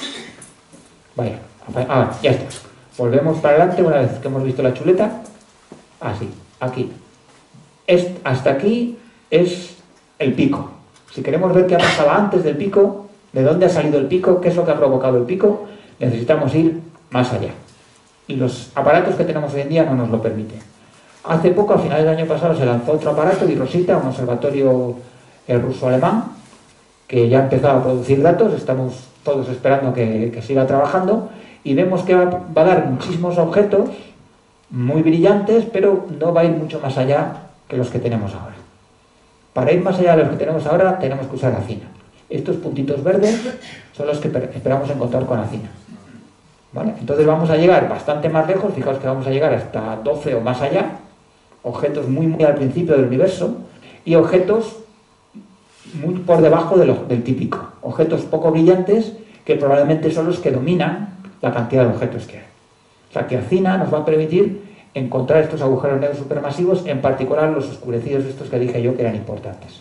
Vaya, ahora, ya está. Volvemos para adelante una vez que hemos visto la chuleta. Así, aquí. Es, hasta aquí es el pico. Si queremos ver qué ha pasado antes del pico, de dónde ha salido el pico, qué es lo que ha provocado el pico, necesitamos ir más allá. Y los aparatos que tenemos hoy en día no nos lo permiten. Hace poco, a finales del año pasado, se lanzó otro aparato, Di Rosita, un observatorio ruso-alemán, que ya ha empezado a producir datos. Estamos todos esperando que, que siga trabajando. Y vemos que va, va a dar muchísimos objetos muy brillantes, pero no va a ir mucho más allá que los que tenemos ahora. Para ir más allá de los que tenemos ahora, tenemos que usar Acina. Estos puntitos verdes son los que esperamos encontrar con Acina. ¿Vale? Entonces vamos a llegar bastante más lejos, fijaos que vamos a llegar hasta doce o más allá, objetos muy, muy al principio del universo, y objetos muy por debajo de lo, del típico. Objetos poco brillantes que probablemente son los que dominan la cantidad de objetos que hay. O sea que Acina nos va a permitir encontrar estos agujeros negros supermasivos, en particular los oscurecidos estos que dije yo que eran importantes.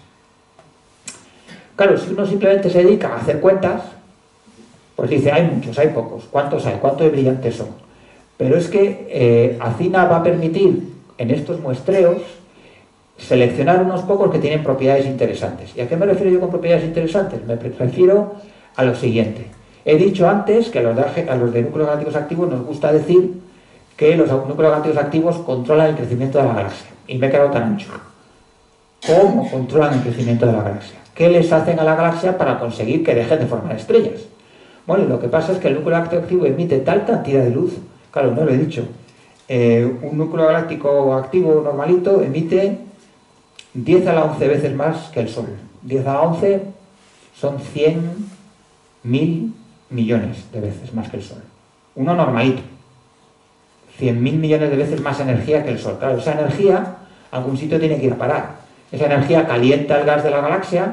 Claro, si uno simplemente se dedica a hacer cuentas, pues dice, hay muchos, hay pocos, ¿cuántos hay? ¿Cuántos de brillantes son? Pero es que eh, Acina va a permitir en estos muestreos seleccionar unos pocos que tienen propiedades interesantes. ¿Y a qué me refiero yo con propiedades interesantes? Me refiero a lo siguiente. He dicho antes que a los de, a los de núcleos galácticos activos nos gusta decir que los núcleos galácticos activos controlan el crecimiento de la galaxia. Y me he quedado tan ancho. ¿Cómo controlan el crecimiento de la galaxia? ¿Qué les hacen a la galaxia para conseguir que dejen de formar estrellas? Bueno, lo que pasa es que el núcleo galáctico activo emite tal cantidad de luz, claro, no lo he dicho, eh, un núcleo galáctico activo normalito emite diez a la once veces más que el Sol. diez a la once son cien mil millones de veces más que el Sol. Uno normalito. cien mil millones de veces más energía que el Sol. Claro, esa energía a algún sitio tiene que ir a parar. Esa energía calienta el gas de la galaxia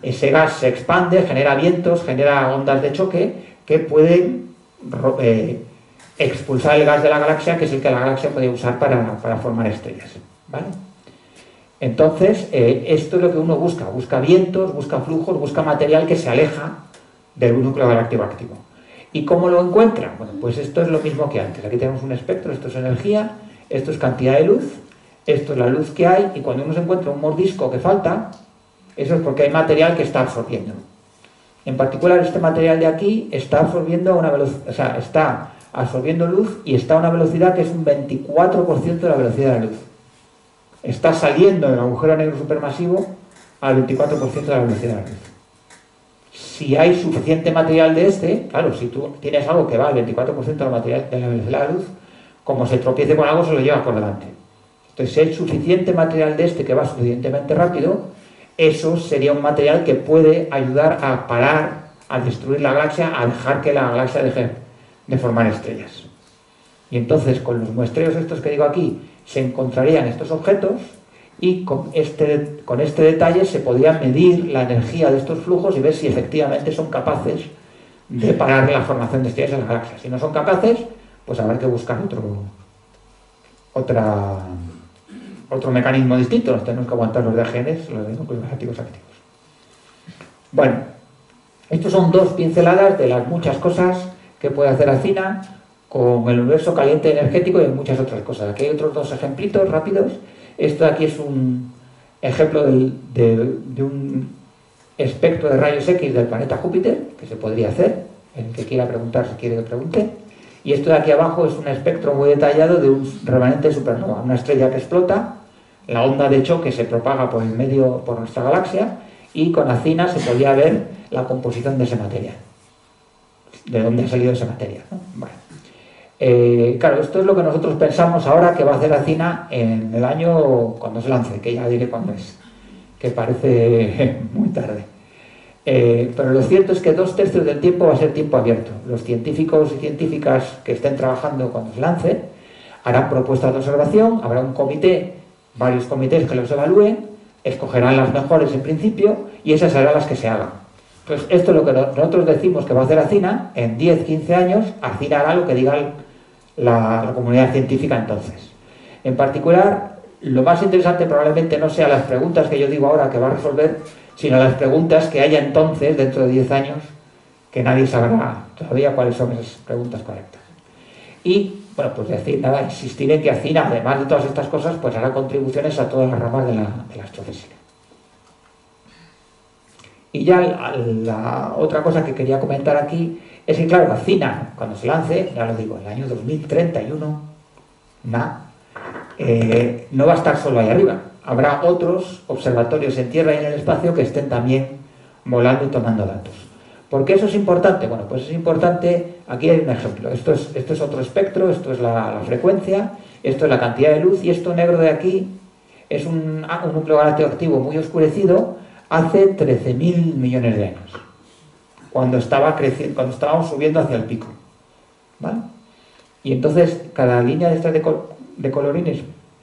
ese gas se expande, genera vientos, genera ondas de choque que pueden eh, expulsar el gas de la galaxia, que es el que la galaxia puede usar para, para formar estrellas, ¿vale? Entonces, eh, esto es lo que uno busca. Busca vientos, busca flujos, busca material que se aleja del núcleo galáctico activo. ¿Y cómo lo encuentra? Bueno, pues esto es lo mismo que antes. Aquí tenemos un espectro, esto es energía, esto es cantidad de luz, esto es la luz que hay, y cuando uno se encuentra un mordisco que falta, eso es porque hay material que está absorbiendo. En particular, este material de aquí está absorbiendo a una velocidad, o sea, está absorbiendo luz y está a una velocidad que es un veinticuatro por ciento de la velocidad de la luz. Está saliendo del agujero negro supermasivo al veinticuatro por ciento de la velocidad de la luz. Si hay suficiente material de este, claro, si tú tienes algo que va al veinticuatro por ciento de la, material, de la velocidad de la luz, como se tropiece con algo, se lo lleva por delante. Entonces, si hay suficiente material de este que va suficientemente rápido, eso sería un material que puede ayudar a parar, a destruir la galaxia, a dejar que la galaxia deje de formar estrellas. Y entonces, con los muestreos estos que digo aquí, se encontrarían estos objetos y con este, con este detalle se podría medir la energía de estos flujos y ver si efectivamente son capaces de parar la formación de estrellas en la galaxia. Si no son capaces, pues habrá que buscar otro, otra, otro mecanismo distinto. Nos tenemos que aguantar los de genes, los de núcleos galácticos activos. Bueno, estos son dos pinceladas de las muchas cosas que puede hacer Acina con el universo caliente energético y muchas otras cosas. Aquí hay otros dos ejemplitos rápidos. Esto de aquí es un ejemplo de, de, de un espectro de rayos X del planeta Júpiter, que se podría hacer, el que quiera preguntar, si quiere que pregunte. Y esto de aquí abajo es un espectro muy detallado de un remanente de supernova, una estrella que explota, la onda de choque se propaga por el medio, por nuestra galaxia, y con Acina se podía ver la composición de ese material, de dónde ha salido ese material, ¿no? Bueno. Eh, claro, esto es lo que nosotros pensamos ahora que va a hacer Acina en el año cuando se lance, que ya diré cuándo es, que parece muy tarde. Eh, pero lo cierto es que dos tercios del tiempo va a ser tiempo abierto. Los científicos y científicas que estén trabajando cuando se lance harán propuestas de observación, habrá un comité, varios comités que los evalúen, escogerán las mejores en principio y esas serán las que se hagan. Entonces, esto es lo que nosotros decimos que va a hacer Acina. En diez, quince años, Acina hará lo que diga la, la comunidad científica entonces. En particular, lo más interesante probablemente no sea las preguntas que yo digo ahora que va a resolver, sino las preguntas que haya entonces, dentro de diez años, que nadie sabrá todavía cuáles son esas preguntas correctas. Y, bueno, pues decir, nada, insistir en que Acina, además de todas estas cosas, pues hará contribuciones a todas las ramas de la, de la astrofísica. Y ya la, la otra cosa que quería comentar aquí es que, claro, Acina, cuando se lance, ya lo digo, en el año dos mil treinta y uno, nah, eh, no va a estar solo ahí arriba. Habrá otros observatorios en Tierra y en el espacio que estén también volando y tomando datos. ¿Por qué eso es importante? Bueno, pues es importante, aquí hay un ejemplo. Esto es, esto es otro espectro, esto es la, la frecuencia, esto es la cantidad de luz, y esto negro de aquí es un, un núcleo galáctico activo muy oscurecido hace trece mil millones de años, cuando, estaba creciendo, cuando estábamos subiendo hacia el pico, ¿vale? Y entonces cada línea de estas de, col de colorines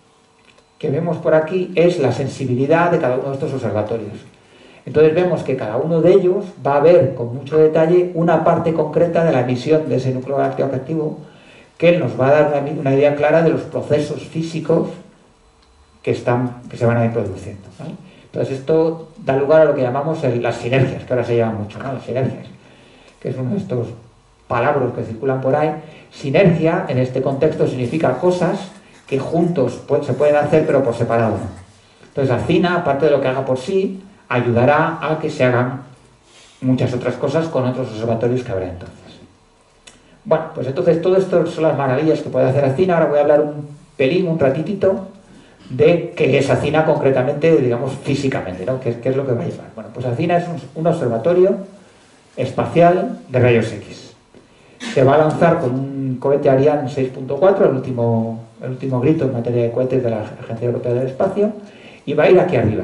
que vemos por aquí es la sensibilidad de cada uno de estos observatorios. Entonces vemos que cada uno de ellos va a ver con mucho detalle una parte concreta de la emisión de ese núcleo galáctico activo, que nos va a dar una, una idea clara de los procesos físicos que, están, que se van a ir produciendo, ¿vale? Entonces esto da lugar a lo que llamamos el, las sinergias, que ahora se llaman mucho, ¿no? Las sinergias, que es uno de estos palabras que circulan por ahí. Sinergia, en este contexto, significa cosas que juntos pues, se pueden hacer, pero por separado. Entonces Acina, aparte de lo que haga por sí, ayudará a que se hagan muchas otras cosas con otros observatorios que habrá entonces. Bueno, pues entonces todo esto son las maravillas que puede hacer Acina. Ahora voy a hablar un pelín, un ratitito, de qué es Acina concretamente, digamos, físicamente, ¿no? ¿Qué, qué es lo que va a llevar? Bueno, pues Acina es un, un observatorio espacial de rayos X. Se va a lanzar con un cohete Ariane seis punto cuatro, el último, el último grito en materia de cohetes de la Agencia Europea del Espacio, y va a ir aquí arriba.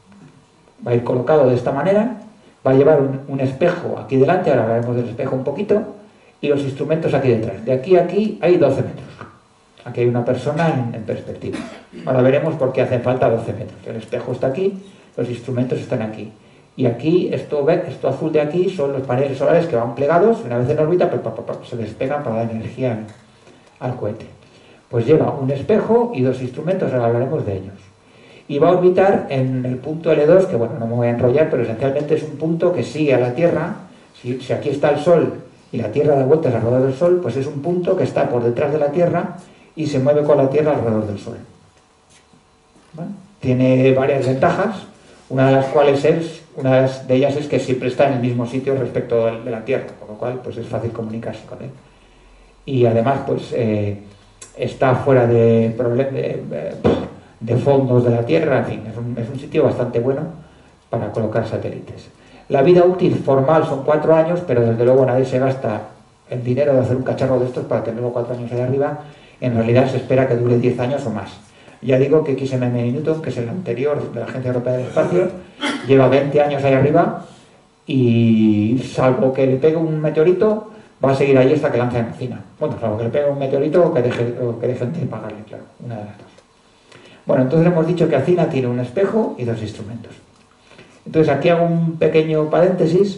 Va a ir colocado de esta manera, va a llevar un, un espejo aquí delante, ahora hablaremos del espejo un poquito, y los instrumentos aquí detrás. De aquí a aquí hay doce metros. Aquí hay una persona en, en perspectiva. Ahora veremos por qué hacen falta doce metros. El espejo está aquí, los instrumentos están aquí. Y aquí, esto, esto azul de aquí son los paneles solares que van plegados, una vez en órbita, pero pa, pa, pa, se despegan para dar energía al, al cohete. Pues lleva un espejo y dos instrumentos, ahora hablaremos de ellos. Y va a orbitar en el punto L dos, que bueno, no me voy a enrollar, pero esencialmente es un punto que sigue a la Tierra. Si, si aquí está el Sol y la Tierra da vueltas alrededor del Sol, pues es un punto que está por detrás de la Tierra y se mueve con la Tierra alrededor del Sol. ¿Vale? Tiene varias ventajas, una de las cuales es, una de ellas es que siempre está en el mismo sitio respecto de la Tierra, con lo cual pues es fácil comunicarse con él. Y además pues eh, está fuera de, de, de fondos de la Tierra, en fin, es un, es un sitio bastante bueno para colocar satélites. La vida útil formal son cuatro años, pero desde luego nadie se gasta el dinero de hacer un cacharro de estos para tenerlo cuatro años ahí arriba. En realidad se espera que dure diez años o más. Ya digo que X M M Newton, que es el anterior de la Agencia Europea del Espacio, lleva veinte años ahí arriba y salvo que le pegue un meteorito, va a seguir ahí hasta que lance a Athena. Bueno, salvo que le pegue un meteorito o que, deje, o que dejen de pagarle, claro, una de las dos. Bueno, entonces hemos dicho que Athena tiene un espejo y dos instrumentos. Entonces aquí hago un pequeño paréntesis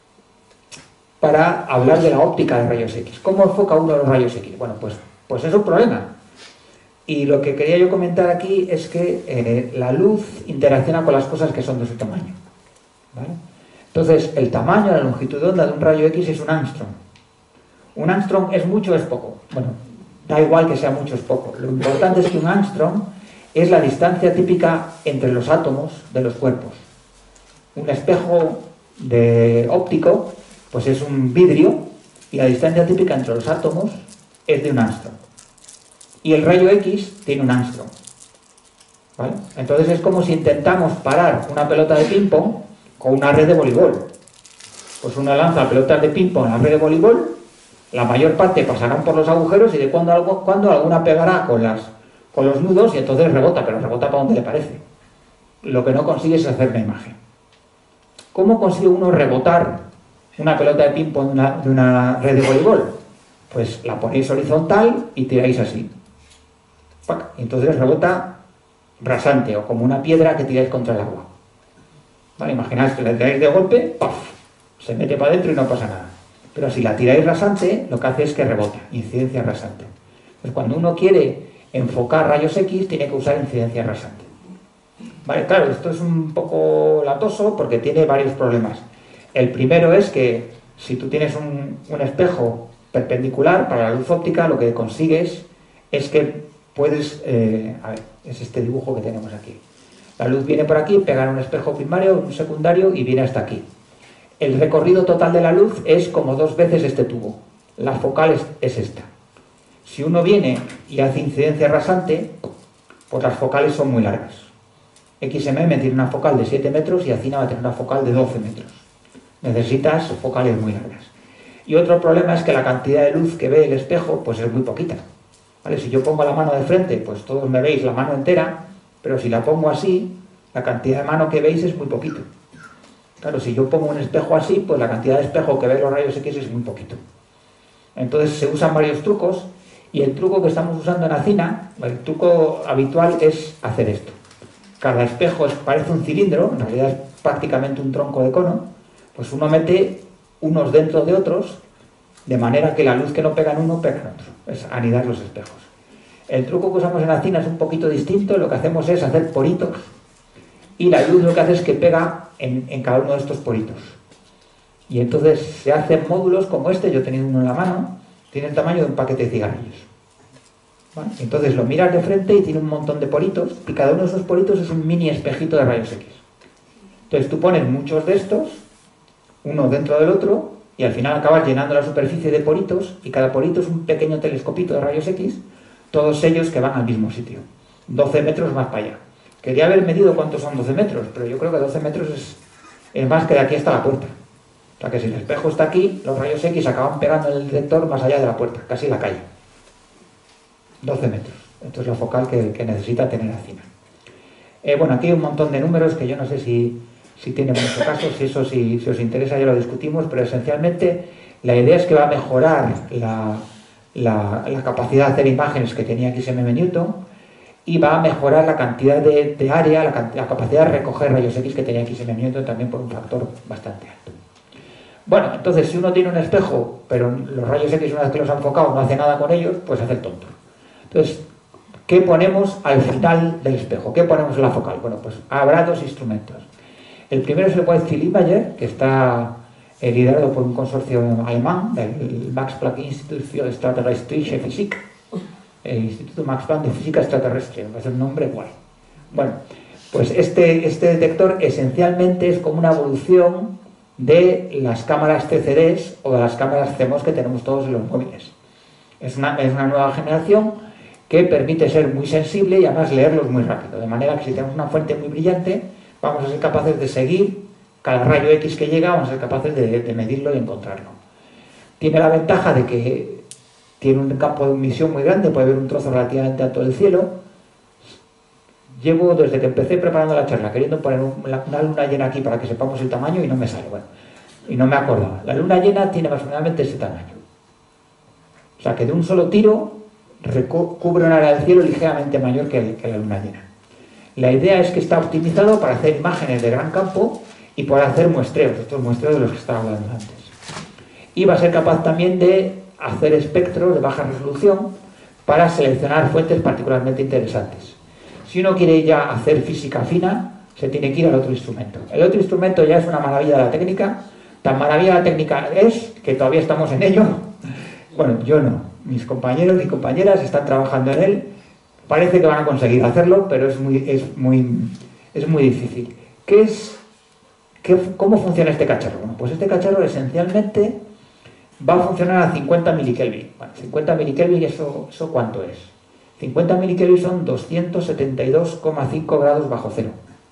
para hablar de la óptica de rayos X. ¿Cómo enfoca uno los rayos X? Bueno, pues, pues es un problema. Y lo que quería yo comentar aquí es que eh, la luz interacciona con las cosas que son de su tamaño, ¿vale? Entonces, el tamaño, la longitud de onda de un rayo X es un ángstrom. ¿Un ángstrom es mucho o es poco? Bueno, da igual que sea mucho o es poco. Lo importante es que un ángstrom es la distancia típica entre los átomos de los cuerpos. Un espejo de óptico pues es un vidrio y la distancia típica entre los átomos es de un ángstrom. Y el rayo X tiene un ángstrom, ¿vale? Entonces es como si intentamos parar una pelota de ping-pong con una red de voleibol. Pues uno lanza pelotas de ping-pong en la red de voleibol, la mayor parte pasarán por los agujeros y de cuando, algo, cuando alguna pegará con, las, con los nudos y entonces rebota, pero rebota para donde le parece. Lo que no consigue es hacer una imagen. ¿Cómo consigue uno rebotar una pelota de ping-pong de una, de una red de voleibol? Pues la ponéis horizontal y tiráis así. Y entonces rebota rasante o como una piedra que tiráis contra el agua. ¿Vale? Imagináis que la tiráis de golpe, ¡paf!, se mete para adentro y no pasa nada. Pero si la tiráis rasante, lo que hace es que rebota, incidencia rasante. Entonces cuando uno quiere enfocar rayos X, tiene que usar incidencia rasante. Vale, claro, esto es un poco latoso porque tiene varios problemas. El primero es que si tú tienes un, un espejo perpendicular para la luz óptica, lo que consigues es que puedes, eh, a ver, es este dibujo que tenemos aquí. La luz viene por aquí, pega en un espejo primario, un secundario y viene hasta aquí. El recorrido total de la luz es como dos veces este tubo. La focal es, es esta. Si uno viene y hace incidencia rasante, pues las focales son muy largas. X M M tiene una focal de siete metros y Athena va a tener una focal de doce metros. Necesitas focales muy largas. Y otro problema es que la cantidad de luz que ve el espejo pues es muy poquita, ¿vale? Si yo pongo la mano de frente, pues todos me veis la mano entera, pero si la pongo así, la cantidad de mano que veis es muy poquito. Claro, si yo pongo un espejo así, pues la cantidad de espejo que ve los rayos X es muy poquito. Entonces se usan varios trucos y el truco que estamos usando en Athena, el truco habitual es hacer esto. Cada espejo es, parece un cilindro, en realidad es prácticamente un tronco de cono, pues uno mete unos dentro de otros, de manera que la luz que no pega en uno, pega en otro. Es anidar los espejos. El truco que usamos en Athena es un poquito distinto. Lo que hacemos es hacer poritos y la luz lo que hace es que pega en, en cada uno de estos poritos. Y entonces se hacen módulos como este, yo he tenido uno en la mano, tiene el tamaño de un paquete de cigarrillos. ¿Vale? Entonces lo miras de frente y tiene un montón de poritos y cada uno de esos poritos es un mini espejito de rayos X. Entonces tú pones muchos de estos, uno dentro del otro, y al final acabas llenando la superficie de poritos y cada porito es un pequeño telescopito de rayos X, todos ellos que van al mismo sitio, doce metros más para allá. Quería haber medido cuántos son doce metros, pero yo creo que doce metros es, es más que de aquí hasta la puerta. O sea que si el espejo está aquí, los rayos X acaban pegando en el detector más allá de la puerta, casi en la calle. doce metros. Esto es la focal que, que necesita tener Athena. Eh, bueno, aquí hay un montón de números que yo no sé si, si tiene mucho caso, si eso si, si os interesa ya lo discutimos, pero esencialmente la idea es que va a mejorar la, la, la capacidad de hacer imágenes que tenía X M M Newton y va a mejorar la cantidad de, de área, la, la capacidad de recoger rayos X que tenía X M Newton también por un factor bastante alto. Bueno, entonces si uno tiene un espejo, pero los rayos X una vez que los ha enfocado no hace nada con ellos, pues hace el tonto. Entonces, ¿qué ponemos al final del espejo? ¿Qué ponemos en la focal? Bueno, pues habrá dos instrumentos. El primero es el Wide Field Imager, que está eh, liderado por un consorcio alemán, el Max Planck Institut für Extraterrestrische Physik, el Instituto Max Planck de Física Extraterrestre, va a ser un nombre guay. Bueno, pues este, este detector esencialmente es como una evolución de las cámaras T C Ds o de las cámaras C M O S que tenemos todos en los móviles. Es una, es una nueva generación que permite ser muy sensible y además leerlos muy rápido, de manera que si tenemos una fuente muy brillante vamos a ser capaces de seguir cada rayo X que llega, vamos a ser capaces de, de medirlo y encontrarlo. Tiene la ventaja de que tiene un campo de emisión muy grande, puede ver un trozo relativamente alto del cielo. Llevo desde que empecé preparando la charla queriendo poner una luna llena aquí para que sepamos el tamaño y no me sale, bueno, y no me acordaba. La luna llena tiene más o menos ese tamaño. O sea que de un solo tiro cubre un área del cielo ligeramente mayor que, que la luna llena. La idea es que está optimizado para hacer imágenes de gran campo y para hacer muestreos, estos muestreos de los que estaba hablando antes. Y va a ser capaz también de hacer espectros de baja resolución para seleccionar fuentes particularmente interesantes. Si uno quiere ya hacer física fina, se tiene que ir al otro instrumento. El otro instrumento ya es una maravilla de la técnica, tan maravilla de la técnica es que todavía estamos en ello. Bueno, yo no. Mis compañeros y compañeras están trabajando en él. Parece que van a conseguir hacerlo, pero es muy, es muy, es muy difícil. ¿Qué es, qué, ¿Cómo funciona este cacharro? Bueno, pues este cacharro esencialmente va a funcionar a cincuenta milikelvin. Bueno, cincuenta milikelvin, ¿eso, ¿eso cuánto es? cincuenta milikelvin son doscientos setenta y dos coma cinco grados bajo cero.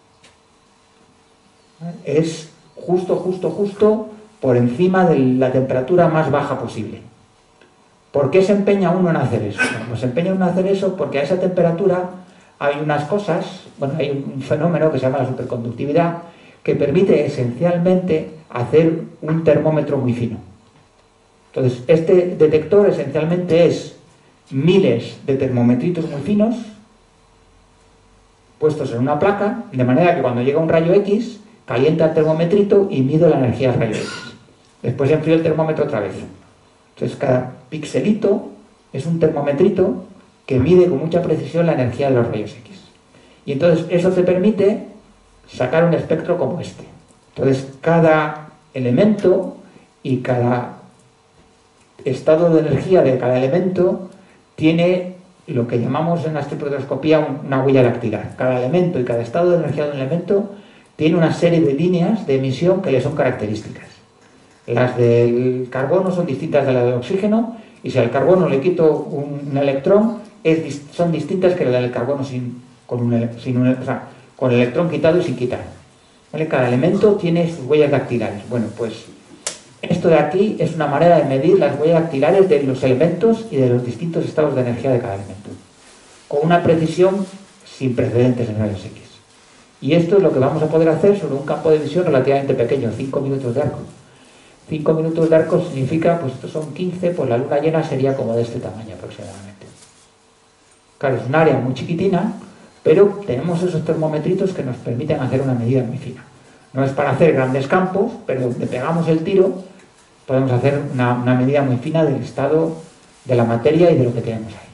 Es justo, justo, justo por encima de la temperatura más baja posible. ¿Por qué se empeña uno en hacer eso? Bueno, pues se empeña uno en hacer eso porque a esa temperatura hay unas cosas, bueno, hay un fenómeno que se llama la superconductividad que permite esencialmente hacer un termómetro muy fino. Entonces, este detector esencialmente es miles de termometritos muy finos puestos en una placa, de manera que cuando llega un rayo X, calienta el termometrito y mide la energía del rayo X. Después enfría el termómetro otra vez. Entonces, cada pixelito es un termometrito que mide con mucha precisión la energía de los rayos X. Y entonces eso te permite sacar un espectro como este. Entonces, cada elemento y cada estado de energía de cada elemento tiene lo que llamamos en la espectroscopía una huella dactilar. Cada elemento y cada estado de energía de un elemento tiene una serie de líneas de emisión que le son características. Las del carbono son distintas de las del oxígeno, y si al carbono le quito un, un electrón, es, son distintas que las del carbono sin, con, un, sin un, o sea, con el electrón quitado y sin quitar. ¿Vale? Cada elemento tiene sus huellas dactilares. Bueno, pues esto de aquí es una manera de medir las huellas dactilares de los elementos y de los distintos estados de energía de cada elemento, con una precisión sin precedentes en rayos X. Y esto es lo que vamos a poder hacer sobre un campo de visión relativamente pequeño, cinco minutos de arco. cinco minutos de arco significa, pues estos son quince, pues la luna llena sería como de este tamaño aproximadamente. Claro, es un área muy chiquitina, pero tenemos esos termometritos que nos permiten hacer una medida muy fina. No es para hacer grandes campos, pero donde pegamos el tiro podemos hacer una, una medida muy fina del estado de la materia y de lo que tenemos ahí.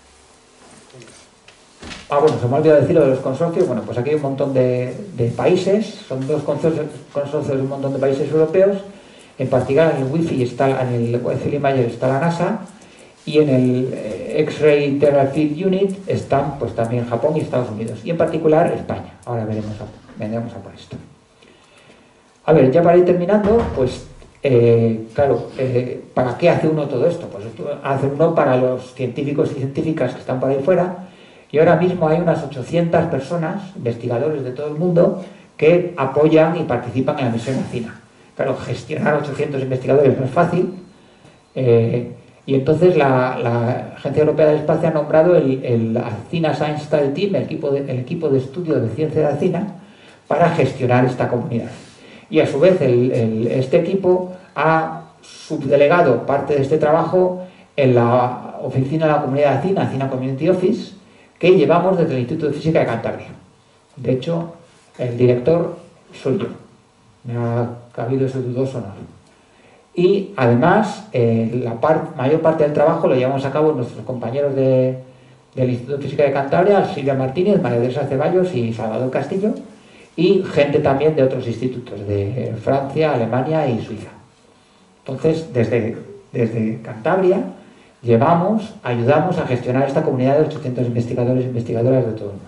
Ah, bueno, se me ha olvidado decir lo de los consorcios. Bueno, pues aquí hay un montón de, de países, son dos consorcios, consorcios de un montón de países europeos. En particular en el Wi-Fi está, en el Wide Field Imager está la NASA, y en el eh, X-Ray Integral Field Unit están pues también Japón y Estados Unidos, y en particular España. Ahora veremos a, vendremos a por esto. A ver, ya para ir terminando, pues eh, claro, eh, ¿para qué hace uno todo esto? Pues esto hace uno para los científicos y científicas que están por ahí fuera, y ahora mismo hay unas ochocientas personas, investigadores de todo el mundo, que apoyan y participan en la misión ACINA. Claro, gestionar ochocientos investigadores no es fácil, eh, y entonces la, la Agencia Europea del Espacio ha nombrado el, el ACINA Science Study Team, el equipo, de, el equipo de estudio de ciencia de ACINA, para gestionar esta comunidad. Y a su vez el, el, este equipo ha subdelegado parte de este trabajo en la oficina de la comunidad de ACINA, ACINA Community Office, que llevamos desde el Instituto de Física de Cantabria. De hecho, el director soy yo. Me ha cabido ese dudoso honor. Y además, eh, la par mayor parte del trabajo lo llevamos a cabo nuestros compañeros de, del Instituto de Física de Cantabria, Silvia Martínez, María Teresa Ceballos y Salvador Castillo, y gente también de otros institutos, de Francia, Alemania y Suiza. Entonces, desde, desde Cantabria, llevamos, ayudamos a gestionar esta comunidad de ochocientos investigadores e investigadoras de todo el mundo.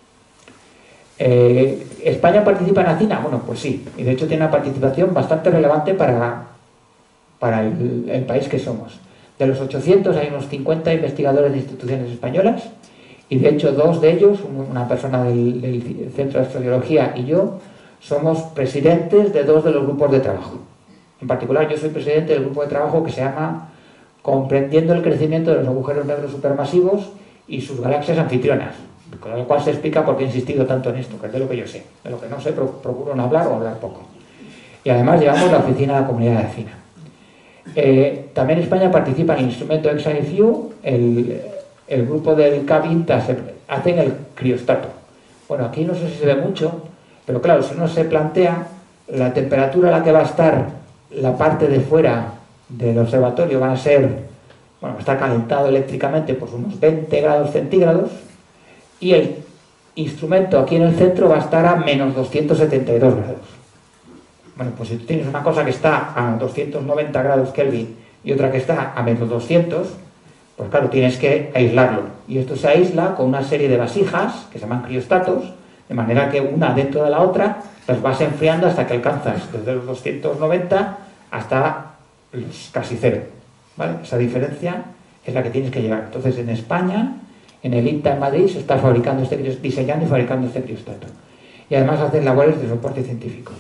Eh, ¿España participa en ACINA? Bueno, pues sí, y de hecho tiene una participación bastante relevante para, para el, el país que somos. De los ochocientos hay unos cincuenta investigadores de instituciones españolas, y de hecho dos de ellos, una persona del, del Centro de Astrobiología y yo, somos presidentes de dos de los grupos de trabajo. En particular, yo soy presidente del grupo de trabajo que se llama Comprendiendo el crecimiento de los agujeros negros supermasivos y sus galaxias anfitrionas, con lo cual se explica por qué he insistido tanto en esto, que es de lo que yo sé. De lo que no sé, procuro no hablar o hablar poco. Y además llevamos la oficina de la comunidad de ACINA. Eh, también España participa en el instrumento ExaIFU, el, el grupo del C A B INTA hace en el criostato. Bueno, aquí no sé si se ve mucho, pero claro, si uno se plantea la temperatura a la que va a estar la parte de fuera del observatorio, van a ser, bueno, está calentado eléctricamente por unos veinte grados centígrados, y el instrumento aquí en el centro va a estar a menos doscientos setenta y dos grados. Bueno, pues si tú tienes una cosa que está a doscientos noventa grados Kelvin y otra que está a menos doscientos, pues claro, tienes que aislarlo. Y esto se aísla con una serie de vasijas que se llaman criostatos, de manera que una dentro de la otra las vas enfriando hasta que alcanzas desde los doscientos noventa hasta los casi cero, ¿vale? Esa diferencia es la que tienes que llevar. Entonces, en España, en el INTA en Madrid, se está fabricando este, diseñando y fabricando este criostato. Y además hacen labores de soporte científico.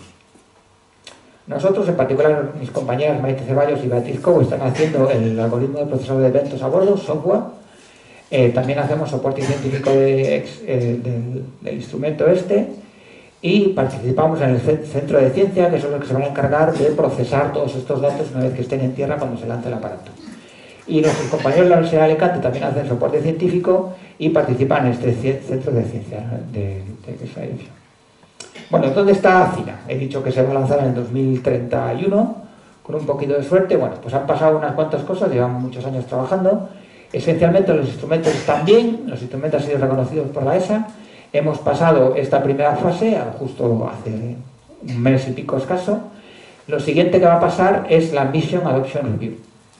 Nosotros, en particular, mis compañeras Maite Ceballos y Beatriz Cobo están haciendo el algoritmo de procesador de eventos a bordo, software. Eh, también hacemos soporte científico de, eh, del, del instrumento este. Y participamos en el centro de ciencia, que son los que se van a encargar de procesar todos estos datos una vez que estén en tierra cuando se lance el aparato. Y nuestros compañeros de la Universidad de Alicante también hacen soporte científico y participan en este centro de ciencia de, de, de esa edición. Bueno, ¿dónde está ACINA? He dicho que se va a lanzar en el dos mil treinta y uno, con un poquito de suerte. Bueno, pues han pasado unas cuantas cosas, llevamos muchos años trabajando. Esencialmente los instrumentos están bien, los instrumentos han sido reconocidos por la E S A. Hemos pasado esta primera fase, justo hace un mes y pico escaso. Lo siguiente que va a pasar es la Mission Adoption Review,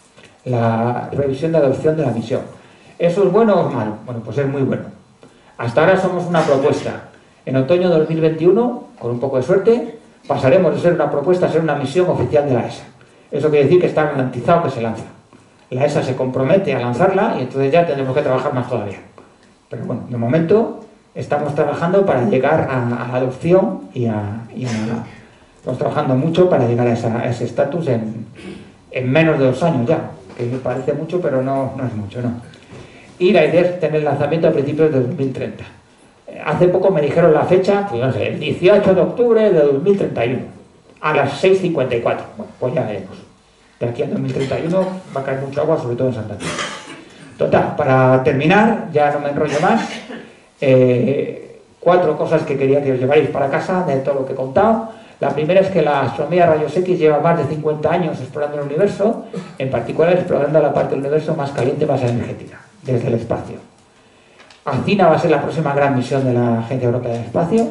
la revisión de adopción de la misión. ¿Eso es bueno o es malo? Bueno, pues es muy bueno. Hasta ahora somos una propuesta. En otoño de dos mil veintiuno, con un poco de suerte, pasaremos de ser una propuesta a ser una misión oficial de la E S A. Eso quiere decir que está garantizado que se lanza. La E S A se compromete a lanzarla y entonces ya tendremos que trabajar más todavía. Pero bueno, de momento estamos trabajando para llegar a, a la adopción y a, y a... Estamos trabajando mucho para llegar a, esa, a ese estatus en, en menos de dos años ya, que parece mucho, pero no, no es mucho, ¿no? Y la idea es tener el lanzamiento a principios de dos mil treinta. Hace poco me dijeron la fecha, pues no sé, el dieciocho de octubre de dos mil treinta y uno, a las seis cincuenta y cuatro. Bueno, pues ya veremos. De aquí al dos mil treinta y uno va a caer mucho agua, sobre todo en Santander. Total, para terminar, ya no me enrollo más. Eh, cuatro cosas que quería que os llevarais para casa de todo lo que he contado. La primera es que la astronomía de rayos X lleva más de cincuenta años explorando el universo, en particular explorando la parte del universo más caliente, más energética, desde el espacio. ACINA va a ser la próxima gran misión de la Agencia Europea del Espacio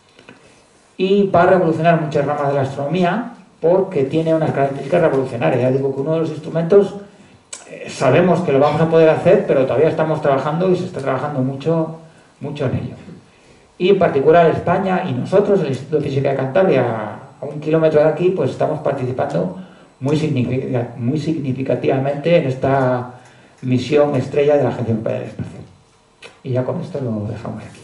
y va a revolucionar muchas ramas de la astronomía porque tiene unas características revolucionarias. Ya digo que uno de los instrumentos eh, sabemos que lo vamos a poder hacer, pero todavía estamos trabajando y se está trabajando mucho mucho en ello. Y en particular España y nosotros, el Instituto de Física de Cantabria, a un kilómetro de aquí, pues estamos participando muy, significativamente, muy significativamente en esta misión estrella de la Agencia Europea del Espacio. Y ya con esto lo dejamos aquí.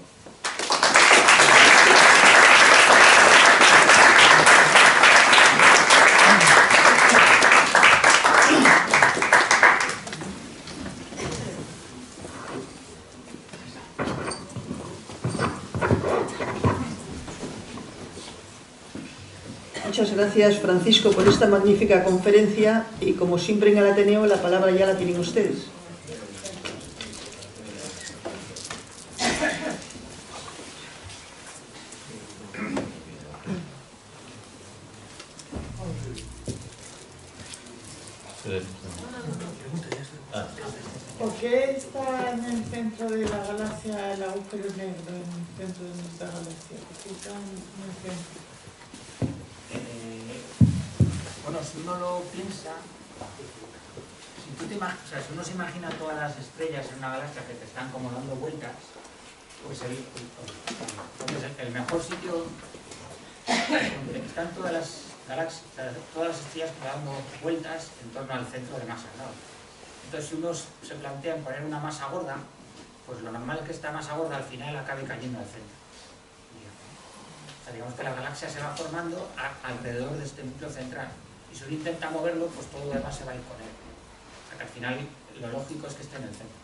Muchas gracias, Francisco, por esta magnífica conferencia y, como siempre en el Ateneo, la palabra ya la tienen ustedes. ¿Por qué está en el centro de la galaxia el agujero negro, en el centro de nuestra galaxia? ¿Por qué está en el centro? Eh, bueno, si uno lo piensa, si, tú te, o sea, si uno se imagina todas las estrellas en una galaxia que te están como dando vueltas, pues el, entonces el, el mejor sitio donde están todas las galaxias, todas las estrellas dando vueltas en torno al centro de masa, ¿no? Entonces, si uno se plantea en poner una masa gorda, pues lo normal es que esta masa gorda al final acabe cayendo al centro. O sea, digamos que la galaxia se va formando a, alrededor de este núcleo central. Y si uno intenta moverlo, pues todo lo demás se va a ir con él. O sea, que al final lo lógico es que esté en el centro.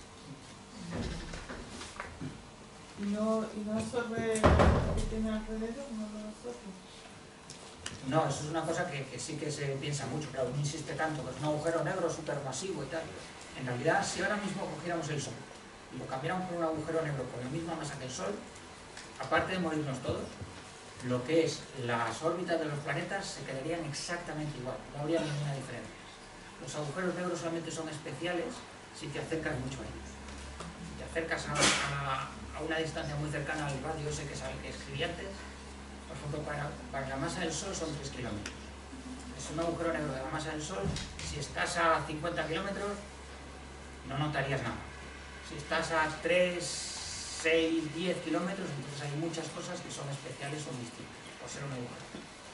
¿Y no, y no absorbe lo que tiene alrededor? ¿No lo absorbe? No, eso es una cosa que, que sí que se piensa mucho, pero no insiste tanto, que es un agujero negro supermasivo y tal. En realidad, si ahora mismo cogiéramos el Sol y lo cambiáramos por un agujero negro con la misma masa que el Sol, aparte de morirnos todos, lo que es las órbitas de los planetas se quedarían exactamente igual, no habría ninguna diferencia. Los agujeros negros solamente son especiales si te acercas mucho a ellos. Si te acercas a, a, a una distancia muy cercana al radio ese que, que escribí antes, por ejemplo, para, para la masa del Sol son tres kilómetros. Es un agujero negro de la masa del Sol. Si estás a cincuenta kilómetros, no notarías nada. Si estás a tres, seis, diez kilómetros, entonces hay muchas cosas que son especiales o distintas, por ser un agujero.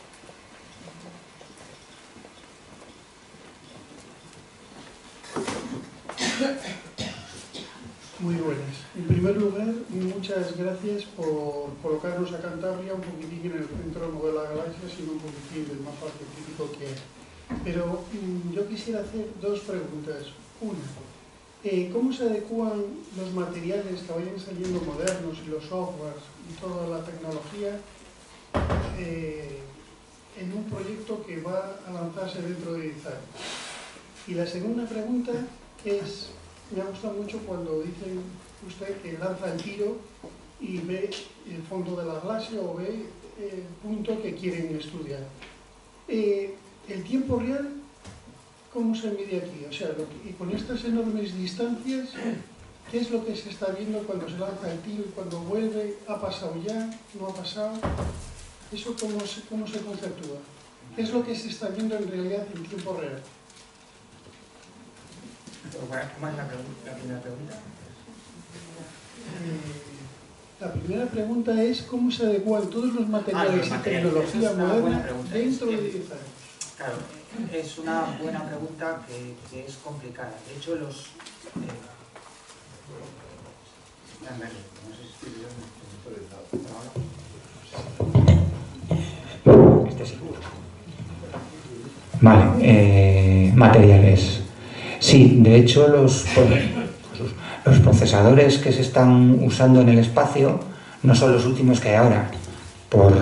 Muy buenas. En primer lugar, muchas gracias por colocarnos a Cantabria un poquitín en el centro no de la galaxia, sino un poquitín del mapa científico que hay. Pero mmm, yo quisiera hacer dos preguntas. Una, eh, ¿cómo se adecúan los materiales que vayan saliendo modernos y los softwares y toda la tecnología eh, en un proyecto que va a lanzarse dentro de diez años? Y la segunda pregunta es... Me ha gustado mucho cuando dice usted que lanza el tiro y ve el fondo de la galaxia o ve el punto que quieren estudiar. Eh, ¿El tiempo real cómo se mide aquí? O sea, lo que, y con estas enormes distancias, ¿qué es lo que se está viendo cuando se lanza el tiro y cuando vuelve? ¿Ha pasado ya? ¿No ha pasado? ¿Eso cómo se, cómo se conceptúa? ¿Qué es lo que se está viendo en realidad en tiempo real? ¿Cómo es la, la primera pregunta? Eh, la primera pregunta es cómo se adecuan todos los materiales, ah, los materiales y tecnología moderna dentro de diez años. Claro, es una buena pregunta que, que es complicada. De hecho, los... Eh, no sé si estoy Este sí. Vale, eh, materiales. Sí, de hecho los, los procesadores que se están usando en el espacio no son los últimos que hay ahora, por,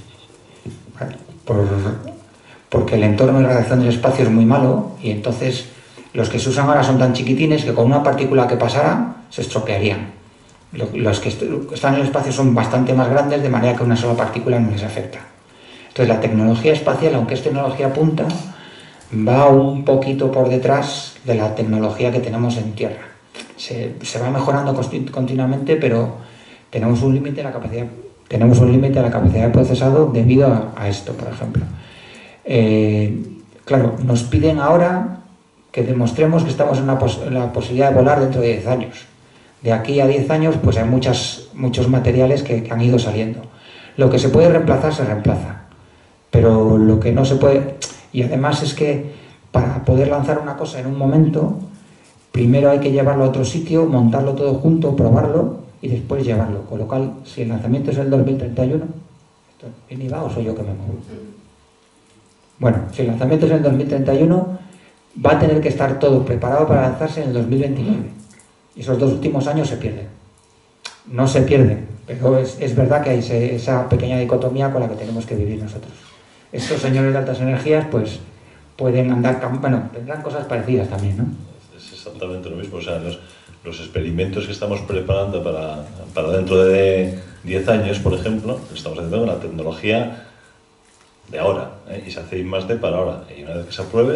por, porque el entorno de radiación del espacio es muy malo y entonces los que se usan ahora son tan chiquitines que con una partícula que pasara se estropearían. Los que están en el espacio son bastante más grandes, de manera que una sola partícula no les afecta. Entonces la tecnología espacial, aunque es tecnología punta, va un poquito por detrás de la tecnología que tenemos en Tierra. Se, se va mejorando continuamente, pero tenemos un límite a la capacidad, tenemos un límite a la capacidad de procesado debido a, a esto, por ejemplo. Eh, claro, nos piden ahora que demostremos que estamos en, una pos en la posibilidad de volar dentro de diez años. De aquí a diez años, pues hay muchas, muchos materiales que, que han ido saliendo. Lo que se puede reemplazar, se reemplaza. Pero lo que no se puede... Y además es que para poder lanzar una cosa en un momento, primero hay que llevarlo a otro sitio, montarlo todo junto, probarlo y después llevarlo. Con lo cual, si el lanzamiento es el dos mil treinta y uno, ¿esto bien iba o soy yo que me muevo? Bueno, si el lanzamiento es el dos mil treinta y uno, va a tener que estar todo preparado para lanzarse en el dos mil veintinueve. Y esos dos últimos años se pierden. No se pierden, pero es, es verdad que hay ese, esa pequeña dicotomía con la que tenemos que vivir nosotros. Estos señores de altas energías, pues, pueden andar... Bueno, tendrán cosas parecidas también, ¿no? Es exactamente lo mismo. O sea, los, los experimentos que estamos preparando para, para dentro de diez años, por ejemplo, estamos haciendo con la tecnología de ahora, ¿eh? Y se hace I más D para ahora. Y una vez que se apruebe,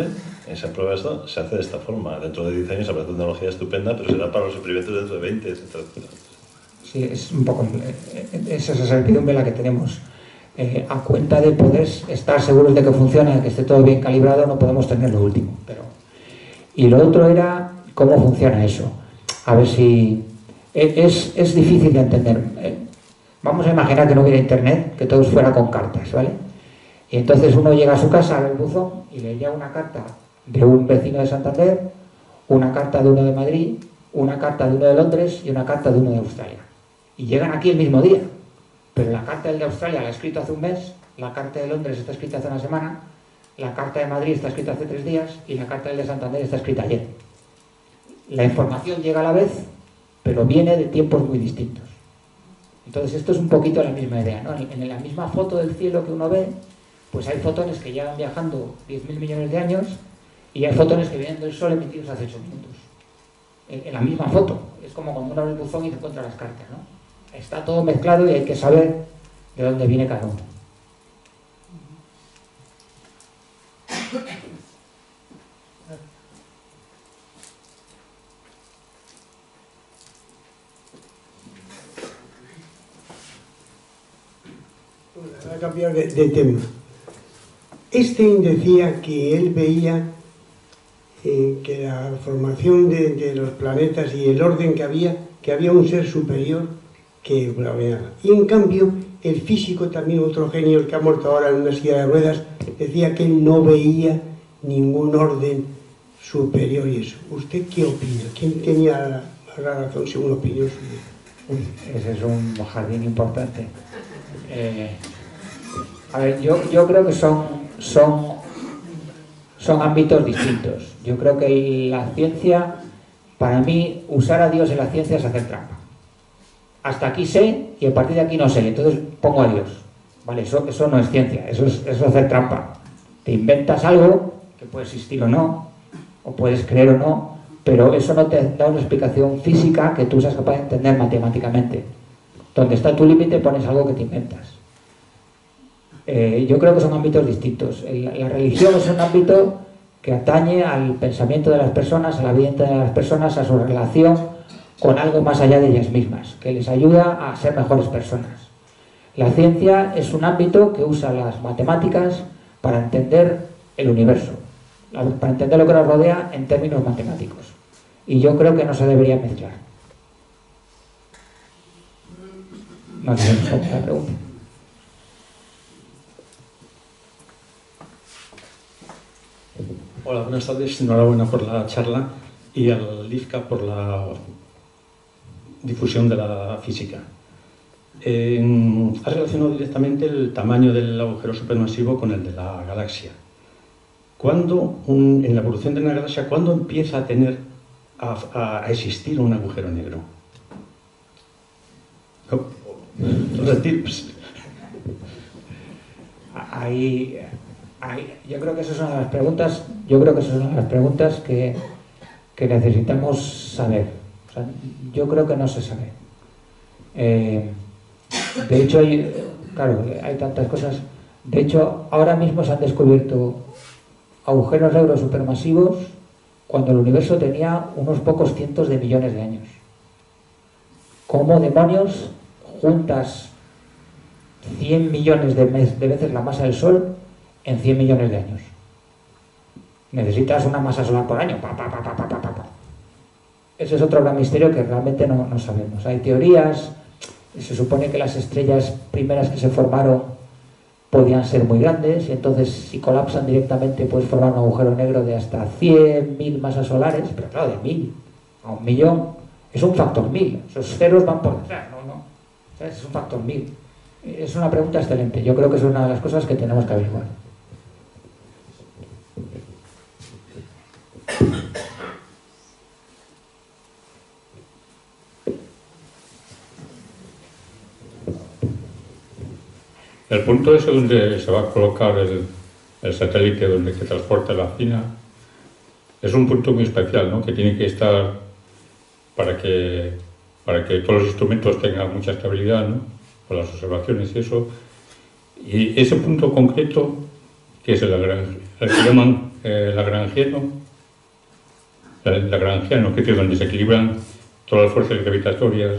esa prueba esto se hace de esta forma. Dentro de diez años habrá tecnología estupenda, pero será para los experimentos dentro de veinte, etcétera, etcétera. Sí, es un poco, es esa certidumbre la que tenemos. Eh, a cuenta de poder estar seguros de que funciona, que esté todo bien calibrado, no podemos tener lo último. Pero... Y lo otro era cómo funciona eso. A ver si... Es, es difícil de entender. Vamos a imaginar que no hubiera internet, que todo fuera con cartas, ¿vale? Y entonces uno llega a su casa, abre el buzón y le llega una carta de un vecino de Santander, una carta de uno de Madrid, una carta de uno de Londres y una carta de uno de Australia. Y llegan aquí el mismo día, pero la carta del de Australia la he escrito hace un mes, la carta de Londres está escrita hace una semana, la carta de Madrid está escrita hace tres días y la carta del de Santander está escrita ayer. La información llega a la vez, pero viene de tiempos muy distintos. Entonces esto es un poquito la misma idea, ¿no? En la misma foto del cielo que uno ve, pues hay fotones que llevan viajando diez mil millones de años y hay fotones que vienen del Sol emitidos hace ocho minutos. En, en la misma foto. Es como cuando uno abre el buzón y se encuentra las cartas, ¿no? Está todo mezclado y hay que saber de dónde viene cada uno. Voy a cambiar de, de tema. Einstein decía que él veía eh, que la formación de, de los planetas y el orden que había, que había un ser superior que planeaba. Y en cambio, el físico, también otro genio, el que ha muerto ahora en una silla de ruedas, decía que él no veía ningún orden superior y eso. ¿Usted qué opina? ¿Quién tenía la razón según la opinión suya? Uy, ese es un jardín importante. Eh, a ver, yo, yo creo que son, son, son ámbitos distintos. Yo creo que la ciencia, para mí, usar a Dios en la ciencia es hacer trampa. Hasta aquí sé y a partir de aquí no sé, entonces pongo a Dios. Vale, eso, eso no es ciencia, eso es, eso es hacer trampa. Te inventas algo que puede existir o no, o puedes creer o no, pero eso no te da una explicación física que tú seas capaz de entender matemáticamente. Donde está tu límite pones algo que te inventas. Eh, yo creo que son ámbitos distintos. La, la religión es un ámbito que atañe al pensamiento de las personas, a la vida de las personas, a su relación con algo más allá de ellas mismas, que les ayuda a ser mejores personas. La ciencia es un ámbito que usa las matemáticas para entender el universo, para entender lo que nos rodea en términos matemáticos. Y yo creo que no se debería mezclar. No sé si es la pregunta. Hola, buenas tardes. Enhorabuena por la charla y al I F C A por la difusión de la física. Eh, ha relacionado directamente el tamaño del agujero supermasivo con el de la galaxia. ¿Cuándo, un, en la evolución de una galaxia, cuándo empieza a tener a, a existir un agujero negro? Los tips. Ahí, ahí, yo creo que esas son las preguntas. Yo creo que esas son las preguntas que, que necesitamos saber. O sea, yo creo que no se sabe. Eh, de hecho, hay, claro, hay tantas cosas. De hecho, ahora mismo se han descubierto agujeros negros supermasivos cuando el universo tenía unos pocos cientos de millones de años. ¿Cómo demonios juntas cien millones de, de veces la masa del Sol en cien millones de años? Necesitas una masa solar por año. Pa, pa, pa, pa, pa, pa, pa. Ese es otro gran misterio que realmente no, no sabemos. Hay teorías, se supone que las estrellas primeras que se formaron podían ser muy grandes y entonces si colapsan directamente puedes formar un agujero negro de hasta cien mil masas solares, pero claro, de mil a un millón es un factor mil, esos ceros van por detrás, no, no, ¿sabes? Es un factor mil. Es una pregunta excelente, yo creo que es una de las cosas que tenemos que averiguar. El punto ese donde se va a colocar el, el satélite donde que transporta la cina es un punto muy especial, ¿no? Que tiene que estar para que, para que todos los instrumentos tengan mucha estabilidad, ¿no? Por las observaciones y eso. Y ese punto concreto, que es el, el que llaman eh, lagrangiano, el lagrangiano, que es donde se equilibran todas las fuerzas gravitatorias.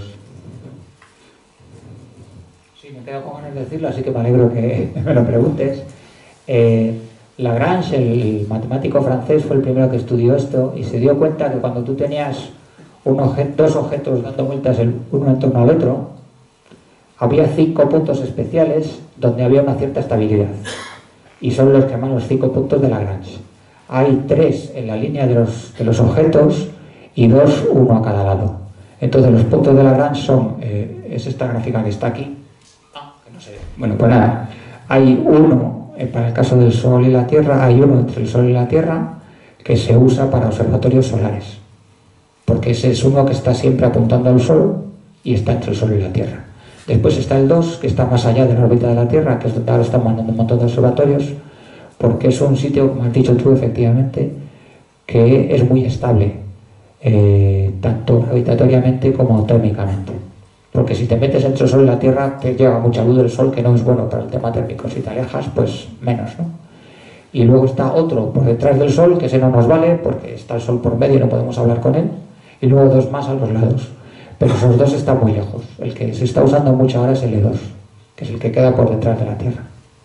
Sí, me quedo con ganas de decirlo, así que me alegro que me lo preguntes. Eh, Lagrange, el matemático francés, fue el primero que estudió esto y se dio cuenta que cuando tú tenías un objeto, dos objetos dando vueltas el uno en torno al otro, había cinco puntos especiales donde había una cierta estabilidad. Y son los que llaman los cinco puntos de Lagrange. Hay tres en la línea de los, de los objetos y dos, uno a cada lado. Entonces los puntos de Lagrange son, eh, es esta gráfica que está aquí. Ah, que no sé. Bueno, pues nada, hay uno. Para el caso del Sol y la Tierra, hay uno entre el Sol y la Tierra que se usa para observatorios solares, porque ese es uno que está siempre apuntando al Sol y está entre el Sol y la Tierra. Después está el dos, que está más allá de la órbita de la Tierra, que es donde ahora están mandando un montón de observatorios, porque es un sitio, como has dicho tú, efectivamente, que es muy estable, eh, tanto gravitatoriamente como térmicamente. Porque si te metes entre el Sol y la Tierra, te llega mucha luz del Sol, que no es bueno para el tema térmico. Si te alejas, pues menos, ¿no? Y luego está otro por detrás del Sol, que ese no nos vale, porque está el Sol por medio y no podemos hablar con él. Y luego dos más a los lados. Pero esos dos están muy lejos. El que se está usando mucho ahora es el E dos, que es el que queda por detrás de la Tierra.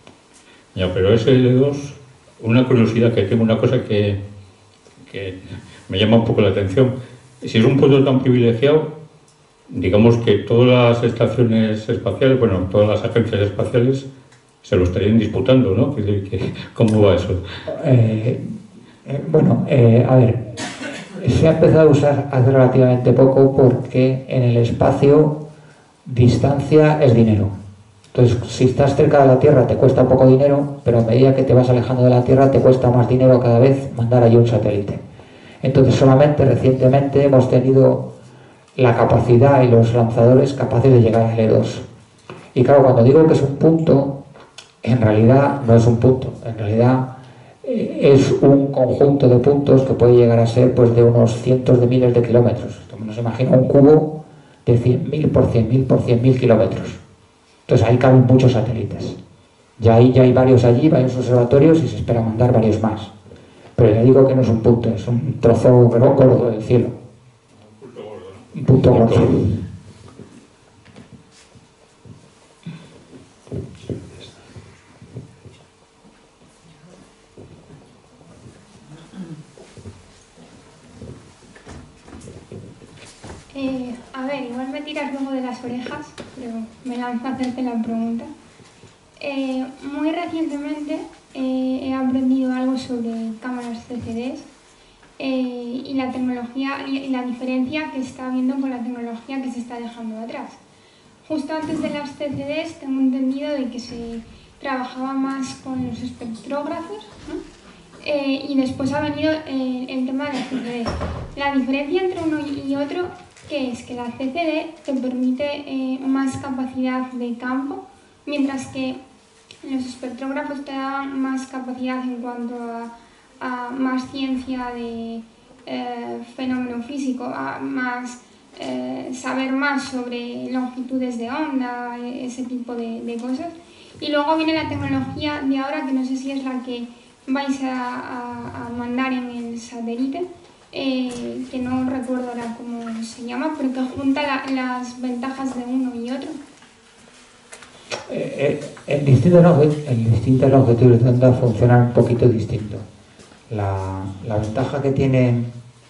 Ya, pero ese E dos, una curiosidad que tengo, una cosa que, que me llama un poco la atención. Si es un punto tan privilegiado, digamos que todas las estaciones espaciales, bueno, todas las agencias espaciales se lo estarían disputando, ¿no? ¿Cómo va eso? Eh, eh, bueno, eh, a ver, se ha empezado a usar hace relativamente poco porque en el espacio distancia es dinero. Entonces, si estás cerca de la Tierra te cuesta poco dinero, pero a medida que te vas alejando de la Tierra te cuesta más dinero cada vez mandar allí un satélite. Entonces, solamente recientemente hemos tenido la capacidad y los lanzadores capaces de llegar al E dos. Y claro, cuando digo que es un punto, en realidad no es un punto, en realidad eh, es un conjunto de puntos que puede llegar a ser pues de unos cientos de miles de kilómetros. Nos imagina un cubo de cien mil por cien mil por cien mil kilómetros. Entonces ahí caben muchos satélites. Ya ahí ya hay varios allí, varios observatorios y se espera mandar varios más. Pero ya digo que no es un punto, es un trozo gordo del cielo. Un punto gordo. Eh, a ver, igual me tiras luego de las orejas, pero me lanzo a hacerte la pregunta. Eh, muy recientemente eh, he aprendido algo sobre cámaras C C Ds. Eh, y la tecnología y la diferencia que está habiendo con la tecnología que se está dejando atrás. Justo antes de las C C Ds tengo entendido de que se trabajaba más con los espectrógrafos, ¿no? eh, y después ha venido eh, el tema de las C C Ds. La diferencia entre uno y otro, que es que la C C D te permite eh, más capacidad de campo, mientras que los espectrógrafos te dan más capacidad en cuanto a a más ciencia de eh, fenómeno físico, a más eh, saber más sobre longitudes de onda, ese tipo de, de cosas. Y luego viene la tecnología de ahora, que no sé si es la que vais a, a, a mandar en el satélite, eh, que no recuerdo ahora cómo se llama, pero que junta la, las ventajas de uno y otro. Eh, eh, en distintas longitudes de onda funciona un poquito distinto. La, la ventaja que tienen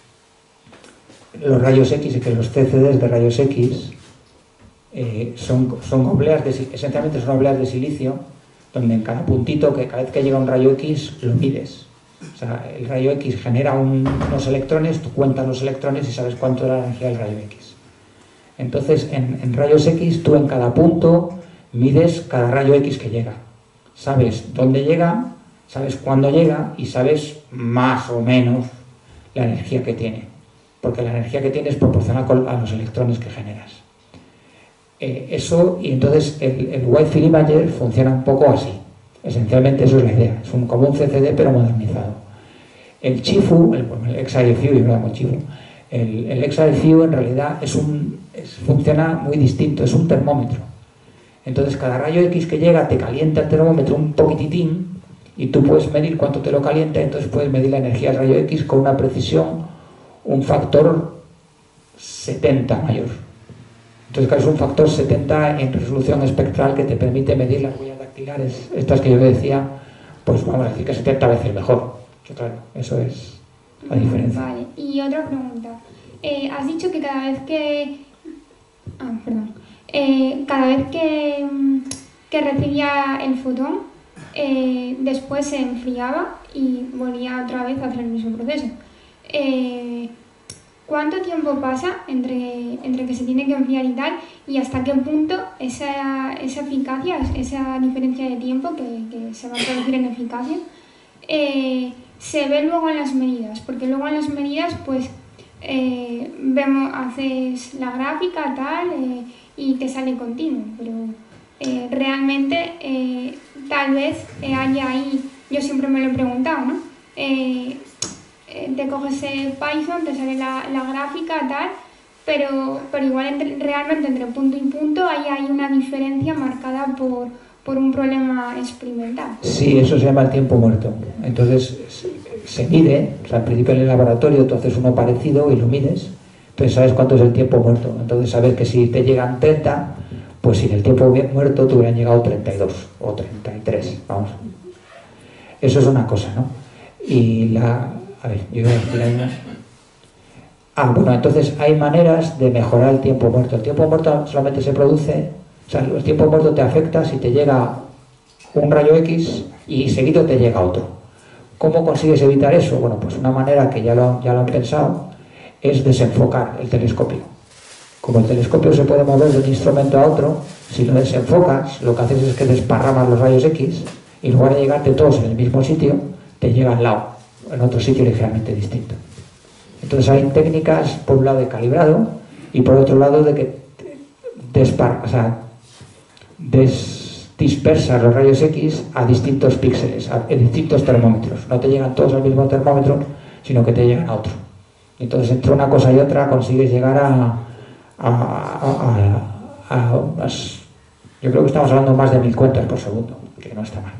los rayos X es que los C C Ds de rayos X eh, son, son obleas de, esencialmente son obleas de silicio, donde en cada puntito, que cada vez que llega un rayo X lo mides. O sea, el rayo X genera un, unos electrones, tú cuentas los electrones y sabes cuánto era la energía del rayo X. Entonces, en, en rayos X, tú en cada punto mides cada rayo X que llega. Sabes dónde llega, sabes cuándo llega y sabes más o menos la energía que tiene, porque la energía que tiene es proporcional a los electrones que generas. Eh, eso, y entonces el, el Wide Field Imager funciona un poco así. Esencialmente eso es la idea, es un, como un C C D pero modernizado. El Chifu, el, el X R F U, yo lo llamo Chifu, el, el X R F U en realidad es un, es, funciona muy distinto, es un termómetro. Entonces cada rayo X que llega te calienta el termómetro un poquititín y tú puedes medir cuánto te lo calienta, entonces puedes medir la energía del rayo X con una precisión, un factor setenta mayor. Entonces, claro, es un factor setenta en resolución espectral que te permite medir las huellas dactilares, estas que yo decía, pues vamos a decir que setenta veces mejor. Que claro, eso es la diferencia. Vale, y otra pregunta. Eh, has dicho que cada vez que... Ah, perdón. Eh, cada vez que, que recibía el fotón, eh, después se enfriaba y volvía otra vez a hacer el mismo proceso. Eh, ¿Cuánto tiempo pasa entre, entre que se tiene que enfriar y tal, y hasta qué punto esa, esa eficacia, esa diferencia de tiempo que, que se va a traducir en eficacia, eh, se ve luego en las medidas? Porque luego en las medidas, pues, eh, vemos, haces la gráfica tal eh, y te sale continuo, pero eh, realmente eh, tal vez eh, haya ahí, yo siempre me lo he preguntado, ¿no? Eh, te coges el Python, te sale la, la gráfica, tal, pero, pero igual entre, realmente entre punto y punto hay, hay una diferencia marcada por, por un problema experimental. Sí, eso se llama el tiempo muerto. Entonces se mide, o sea, al principio en el laboratorio tú haces uno parecido y lo mides, entonces sabes cuánto es el tiempo muerto. Entonces sabes que si te llegan treinta, pues sin el tiempo muerto te hubieran llegado treinta y dos o treinta y tres, vamos. Eso es una cosa, ¿no? Y la... A ver, yo iba a decir ahí más. Ah, bueno, entonces hay maneras de mejorar el tiempo muerto. El tiempo muerto solamente se produce, o sea, el tiempo muerto te afecta si te llega un rayo X y seguido te llega otro. ¿Cómo consigues evitar eso? Bueno, pues una manera que ya lo, ya lo han pensado es desenfocar el telescopio. Como el telescopio se puede mover de un instrumento a otro, si lo desenfocas, lo que haces es que desparramas los rayos X y en lugar de llegarte todos en el mismo sitio, te llega al lado, en otro sitio ligeramente distinto. Entonces hay técnicas, por un lado, de calibrado y por otro lado de que despar, o sea, des, dispersas los rayos X a distintos píxeles, a, a distintos termómetros. No te llegan todos al mismo termómetro, sino que te llegan a otro. Entonces, entre una cosa y otra consigues llegar a, a, a, a, a, a yo creo que estamos hablando más de mil cuentas por segundo, que no está mal.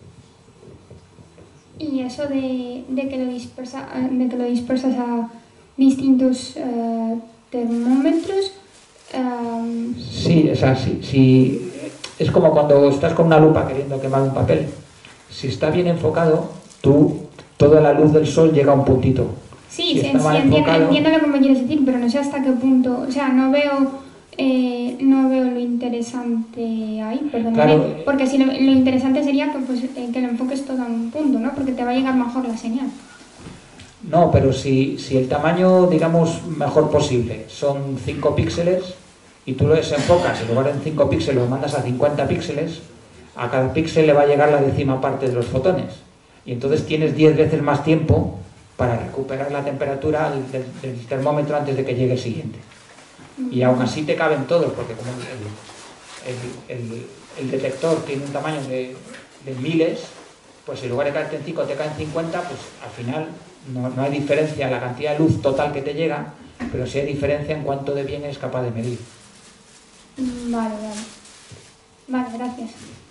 Y eso de, de, que, lo dispersa, de que lo dispersas a distintos uh, termómetros... Um... Sí, o sea, sí, sí, es como cuando estás con una lupa queriendo quemar un papel. Si está bien enfocado, tú, toda la luz del sol llega a un puntito. Sí, si sí, sí entiendo, enfocado, entiendo lo que me quieres decir, pero no sé hasta qué punto... O sea, no veo... Eh, no veo lo interesante ahí, perdóname, claro, porque si lo, lo interesante sería que, pues, eh, que lo enfoques todo en un punto, ¿no? Porque te va a llegar mejor la señal. No, pero si, si el tamaño, digamos, mejor posible son cinco píxeles y tú lo desenfocas, en lugar de cinco píxeles lo mandas a cincuenta píxeles, a cada píxel le va a llegar la décima parte de los fotones y entonces tienes diez veces más tiempo para recuperar la temperatura del, del termómetro antes de que llegue el siguiente. Y aún así te caben todos, porque como el, el, el, el detector tiene un tamaño de, de miles, pues en lugar de caerte en cinco te caen cincuenta, pues al final no, no hay diferencia en la cantidad de luz total que te llega, pero sí hay diferencia en cuánto de bien es capaz de medir. Vale, vale. Vale, gracias.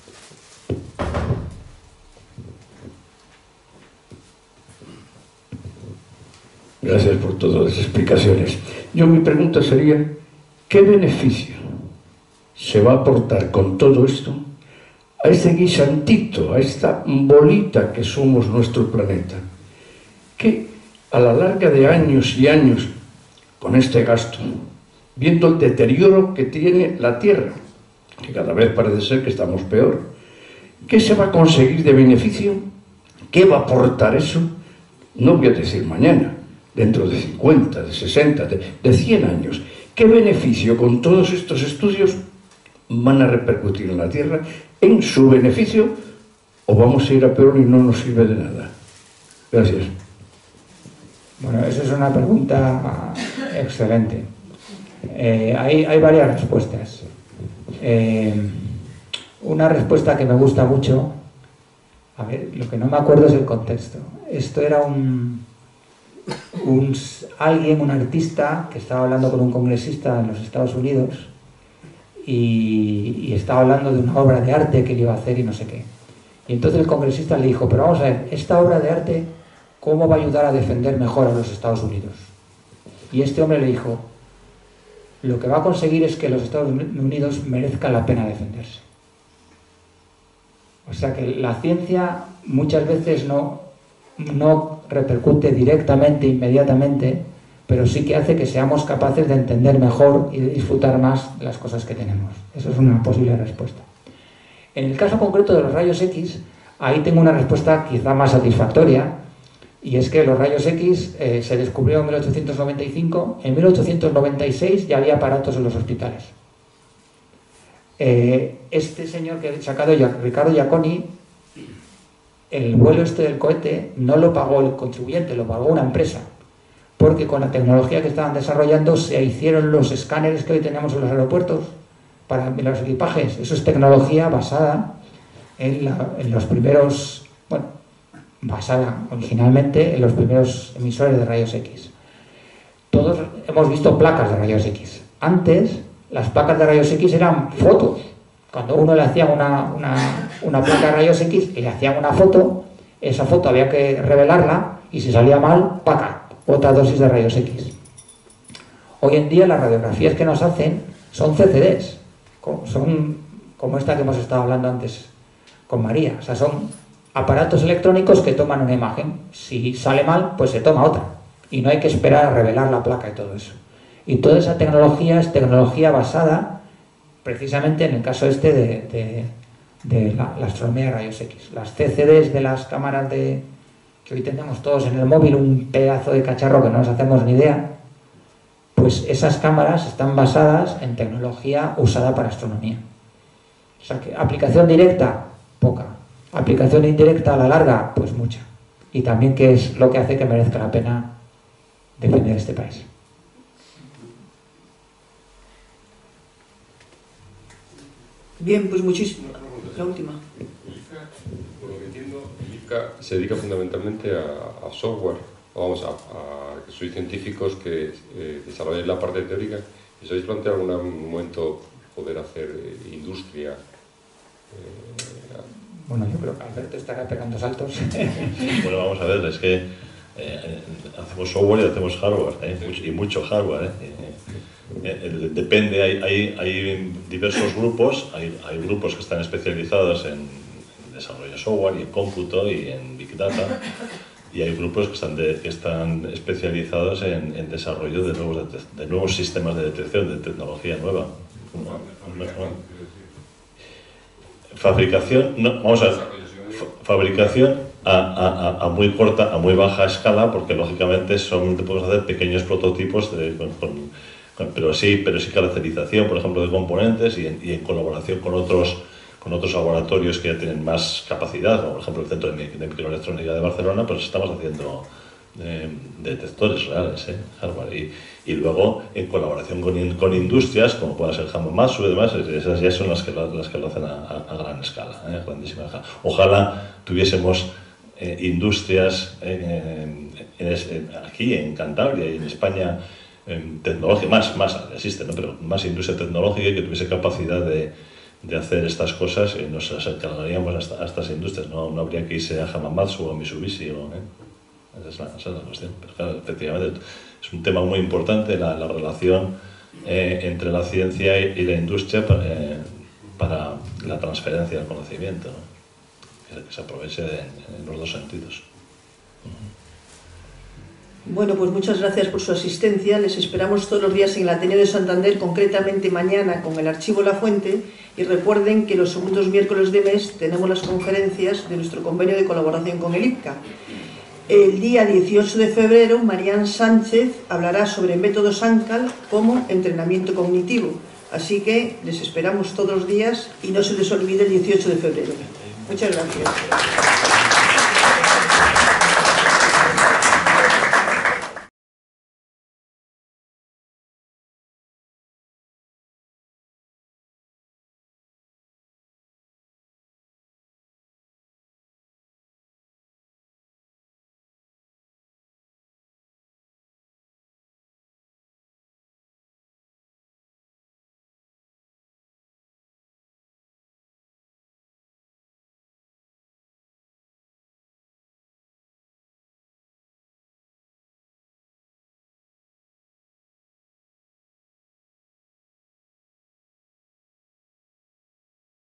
Gracias por todas las explicaciones. Yo mi pregunta sería, ¿qué beneficio se va a aportar con todo esto a este guisantito, a esta bolita que somos nuestro planeta? Que a la larga de años y años, con este gasto, viendo el deterioro que tiene la Tierra, que cada vez parece ser que estamos peor, ¿qué se va a conseguir de beneficio? ¿Qué va a aportar eso? No voy a decir mañana, dentro de cincuenta, de sesenta, de, de cien años. ¿Qué beneficio con todos estos estudios van a repercutir en la Tierra en su beneficio o vamos a ir a peor y no nos sirve de nada? Gracias. Bueno, esa es una pregunta excelente. Eh, hay, hay varias respuestas. Eh, una respuesta que me gusta mucho, a ver, lo que no me acuerdo es el contexto. Esto era un... Un, alguien, un artista que estaba hablando con un congresista en los Estados Unidos y, y estaba hablando de una obra de arte que él iba a hacer y no sé qué. Y entonces el congresista le dijo, pero vamos a ver, esta obra de arte, ¿cómo va a ayudar a defender mejor a los Estados Unidos? Y este hombre le dijo, lo que va a conseguir es que los Estados Unidos merezcan la pena defenderse. O sea que la ciencia muchas veces no, no repercute directamente, inmediatamente, pero sí que hace que seamos capaces de entender mejor y de disfrutar más las cosas que tenemos. Eso es una posible respuesta. En el caso concreto de los rayos X, ahí tengo una respuesta quizá más satisfactoria, y es que los rayos X eh, se descubrieron en mil ochocientos noventa y cinco, en mil ochocientos noventa y seis ya había aparatos en los hospitales. Eh, este señor que he sacado, Ricardo Giacconi, el vuelo este del cohete no lo pagó el contribuyente, lo pagó una empresa, porque con la tecnología que estaban desarrollando se hicieron los escáneres que hoy tenemos en los aeropuertos para los equipajes. Eso es tecnología basada en, la, en los primeros, bueno, basada originalmente en los primeros emisores de rayos X. Todos hemos visto placas de rayos X. Antes, las placas de rayos X eran fotos. Cuando uno le hacía una, una, una placa de rayos X y le hacían una foto, esa foto había que revelarla y si salía mal, ¡paca!, otra dosis de rayos X. Hoy en día las radiografías que nos hacen son C C Ds, son como esta que hemos estado hablando antes con María. O sea, son aparatos electrónicos que toman una imagen. Si sale mal, pues se toma otra. Y no hay que esperar a revelar la placa y todo eso. Y toda esa tecnología es tecnología basada precisamente en el caso este de, de, de la, la astronomía de rayos X. Las C C Ds de las cámaras de, que hoy tenemos todos en el móvil, un pedazo de cacharro que no nos hacemos ni idea, pues esas cámaras están basadas en tecnología usada para astronomía. O sea que aplicación directa, poca. Aplicación indirecta a la larga, pues mucha. Y también que es lo que hace que merezca la pena defender este país. Bien, pues muchísimo. La última. Por lo que entiendo, el I F C A se dedica fundamentalmente a, a software, o vamos, a, a que sois científicos que eh, desarrolláis la parte teórica. ¿Y os habéis planteado en algún momento poder hacer eh, industria? Eh, Bueno, yo creo que Alberto estará pegando saltos. Bueno, vamos a ver, es que eh, hacemos software y hacemos hardware, ¿eh? Mucho, y mucho hardware. ¿eh? Eh, eh, depende, hay, hay, hay diversos grupos, hay, hay grupos que están especializados en, en desarrollo de software y en cómputo y en Big Data, y hay grupos que están, de, que están especializados en, en desarrollo de nuevos, de, de nuevos sistemas de detección, de tecnología nueva. Fabricación, no, vamos a ver, fabricación a, a, a muy corta, a muy baja escala, porque lógicamente son, te puedes hacer pequeños prototipos, de, con, con, con, pero sí, pero sí caracterización, por ejemplo, de componentes y en, y en colaboración con otros, con otros laboratorios que ya tienen más capacidad, como por ejemplo el Centro de, de Microelectrónica de Barcelona, pues estamos haciendo eh, detectores reales, eh, hardware, y, y luego en colaboración con, con industrias como pueda ser Hamamatsu y demás, esas ya son las que, las que lo hacen a, a, a gran escala, eh, a grandísima escala. Ojalá tuviésemos eh, industrias eh, en, en, aquí en Cantabria y en España, en tecnología, más, más existe, ¿no? Pero más industria tecnológica y que tuviese capacidad de, de hacer estas cosas, y nos encargaríamos a, esta, a estas industrias, no, no habría que irse a Hamamatsu o a Mitsubishi, o, ¿eh? Esa es, la, esa es la cuestión. Pero claro, efectivamente es un tema muy importante la, la relación eh, entre la ciencia y, y la industria para, eh, para la transferencia del conocimiento, ¿no? que, que se aproveche de, en los dos sentidos. Bueno, pues muchas gracias por su asistencia. Les esperamos todos los días en el Ateneo de Santander, concretamente mañana con el Archivo La Fuente, y recuerden que los segundos miércoles de mes tenemos las conferencias de nuestro convenio de colaboración con el I P C A. El día dieciocho de febrero, Marian Sánchez hablará sobre métodos ANCAL como entrenamiento cognitivo. Así que les esperamos todos los días y no se les olvide el dieciocho de febrero. Muchas gracias.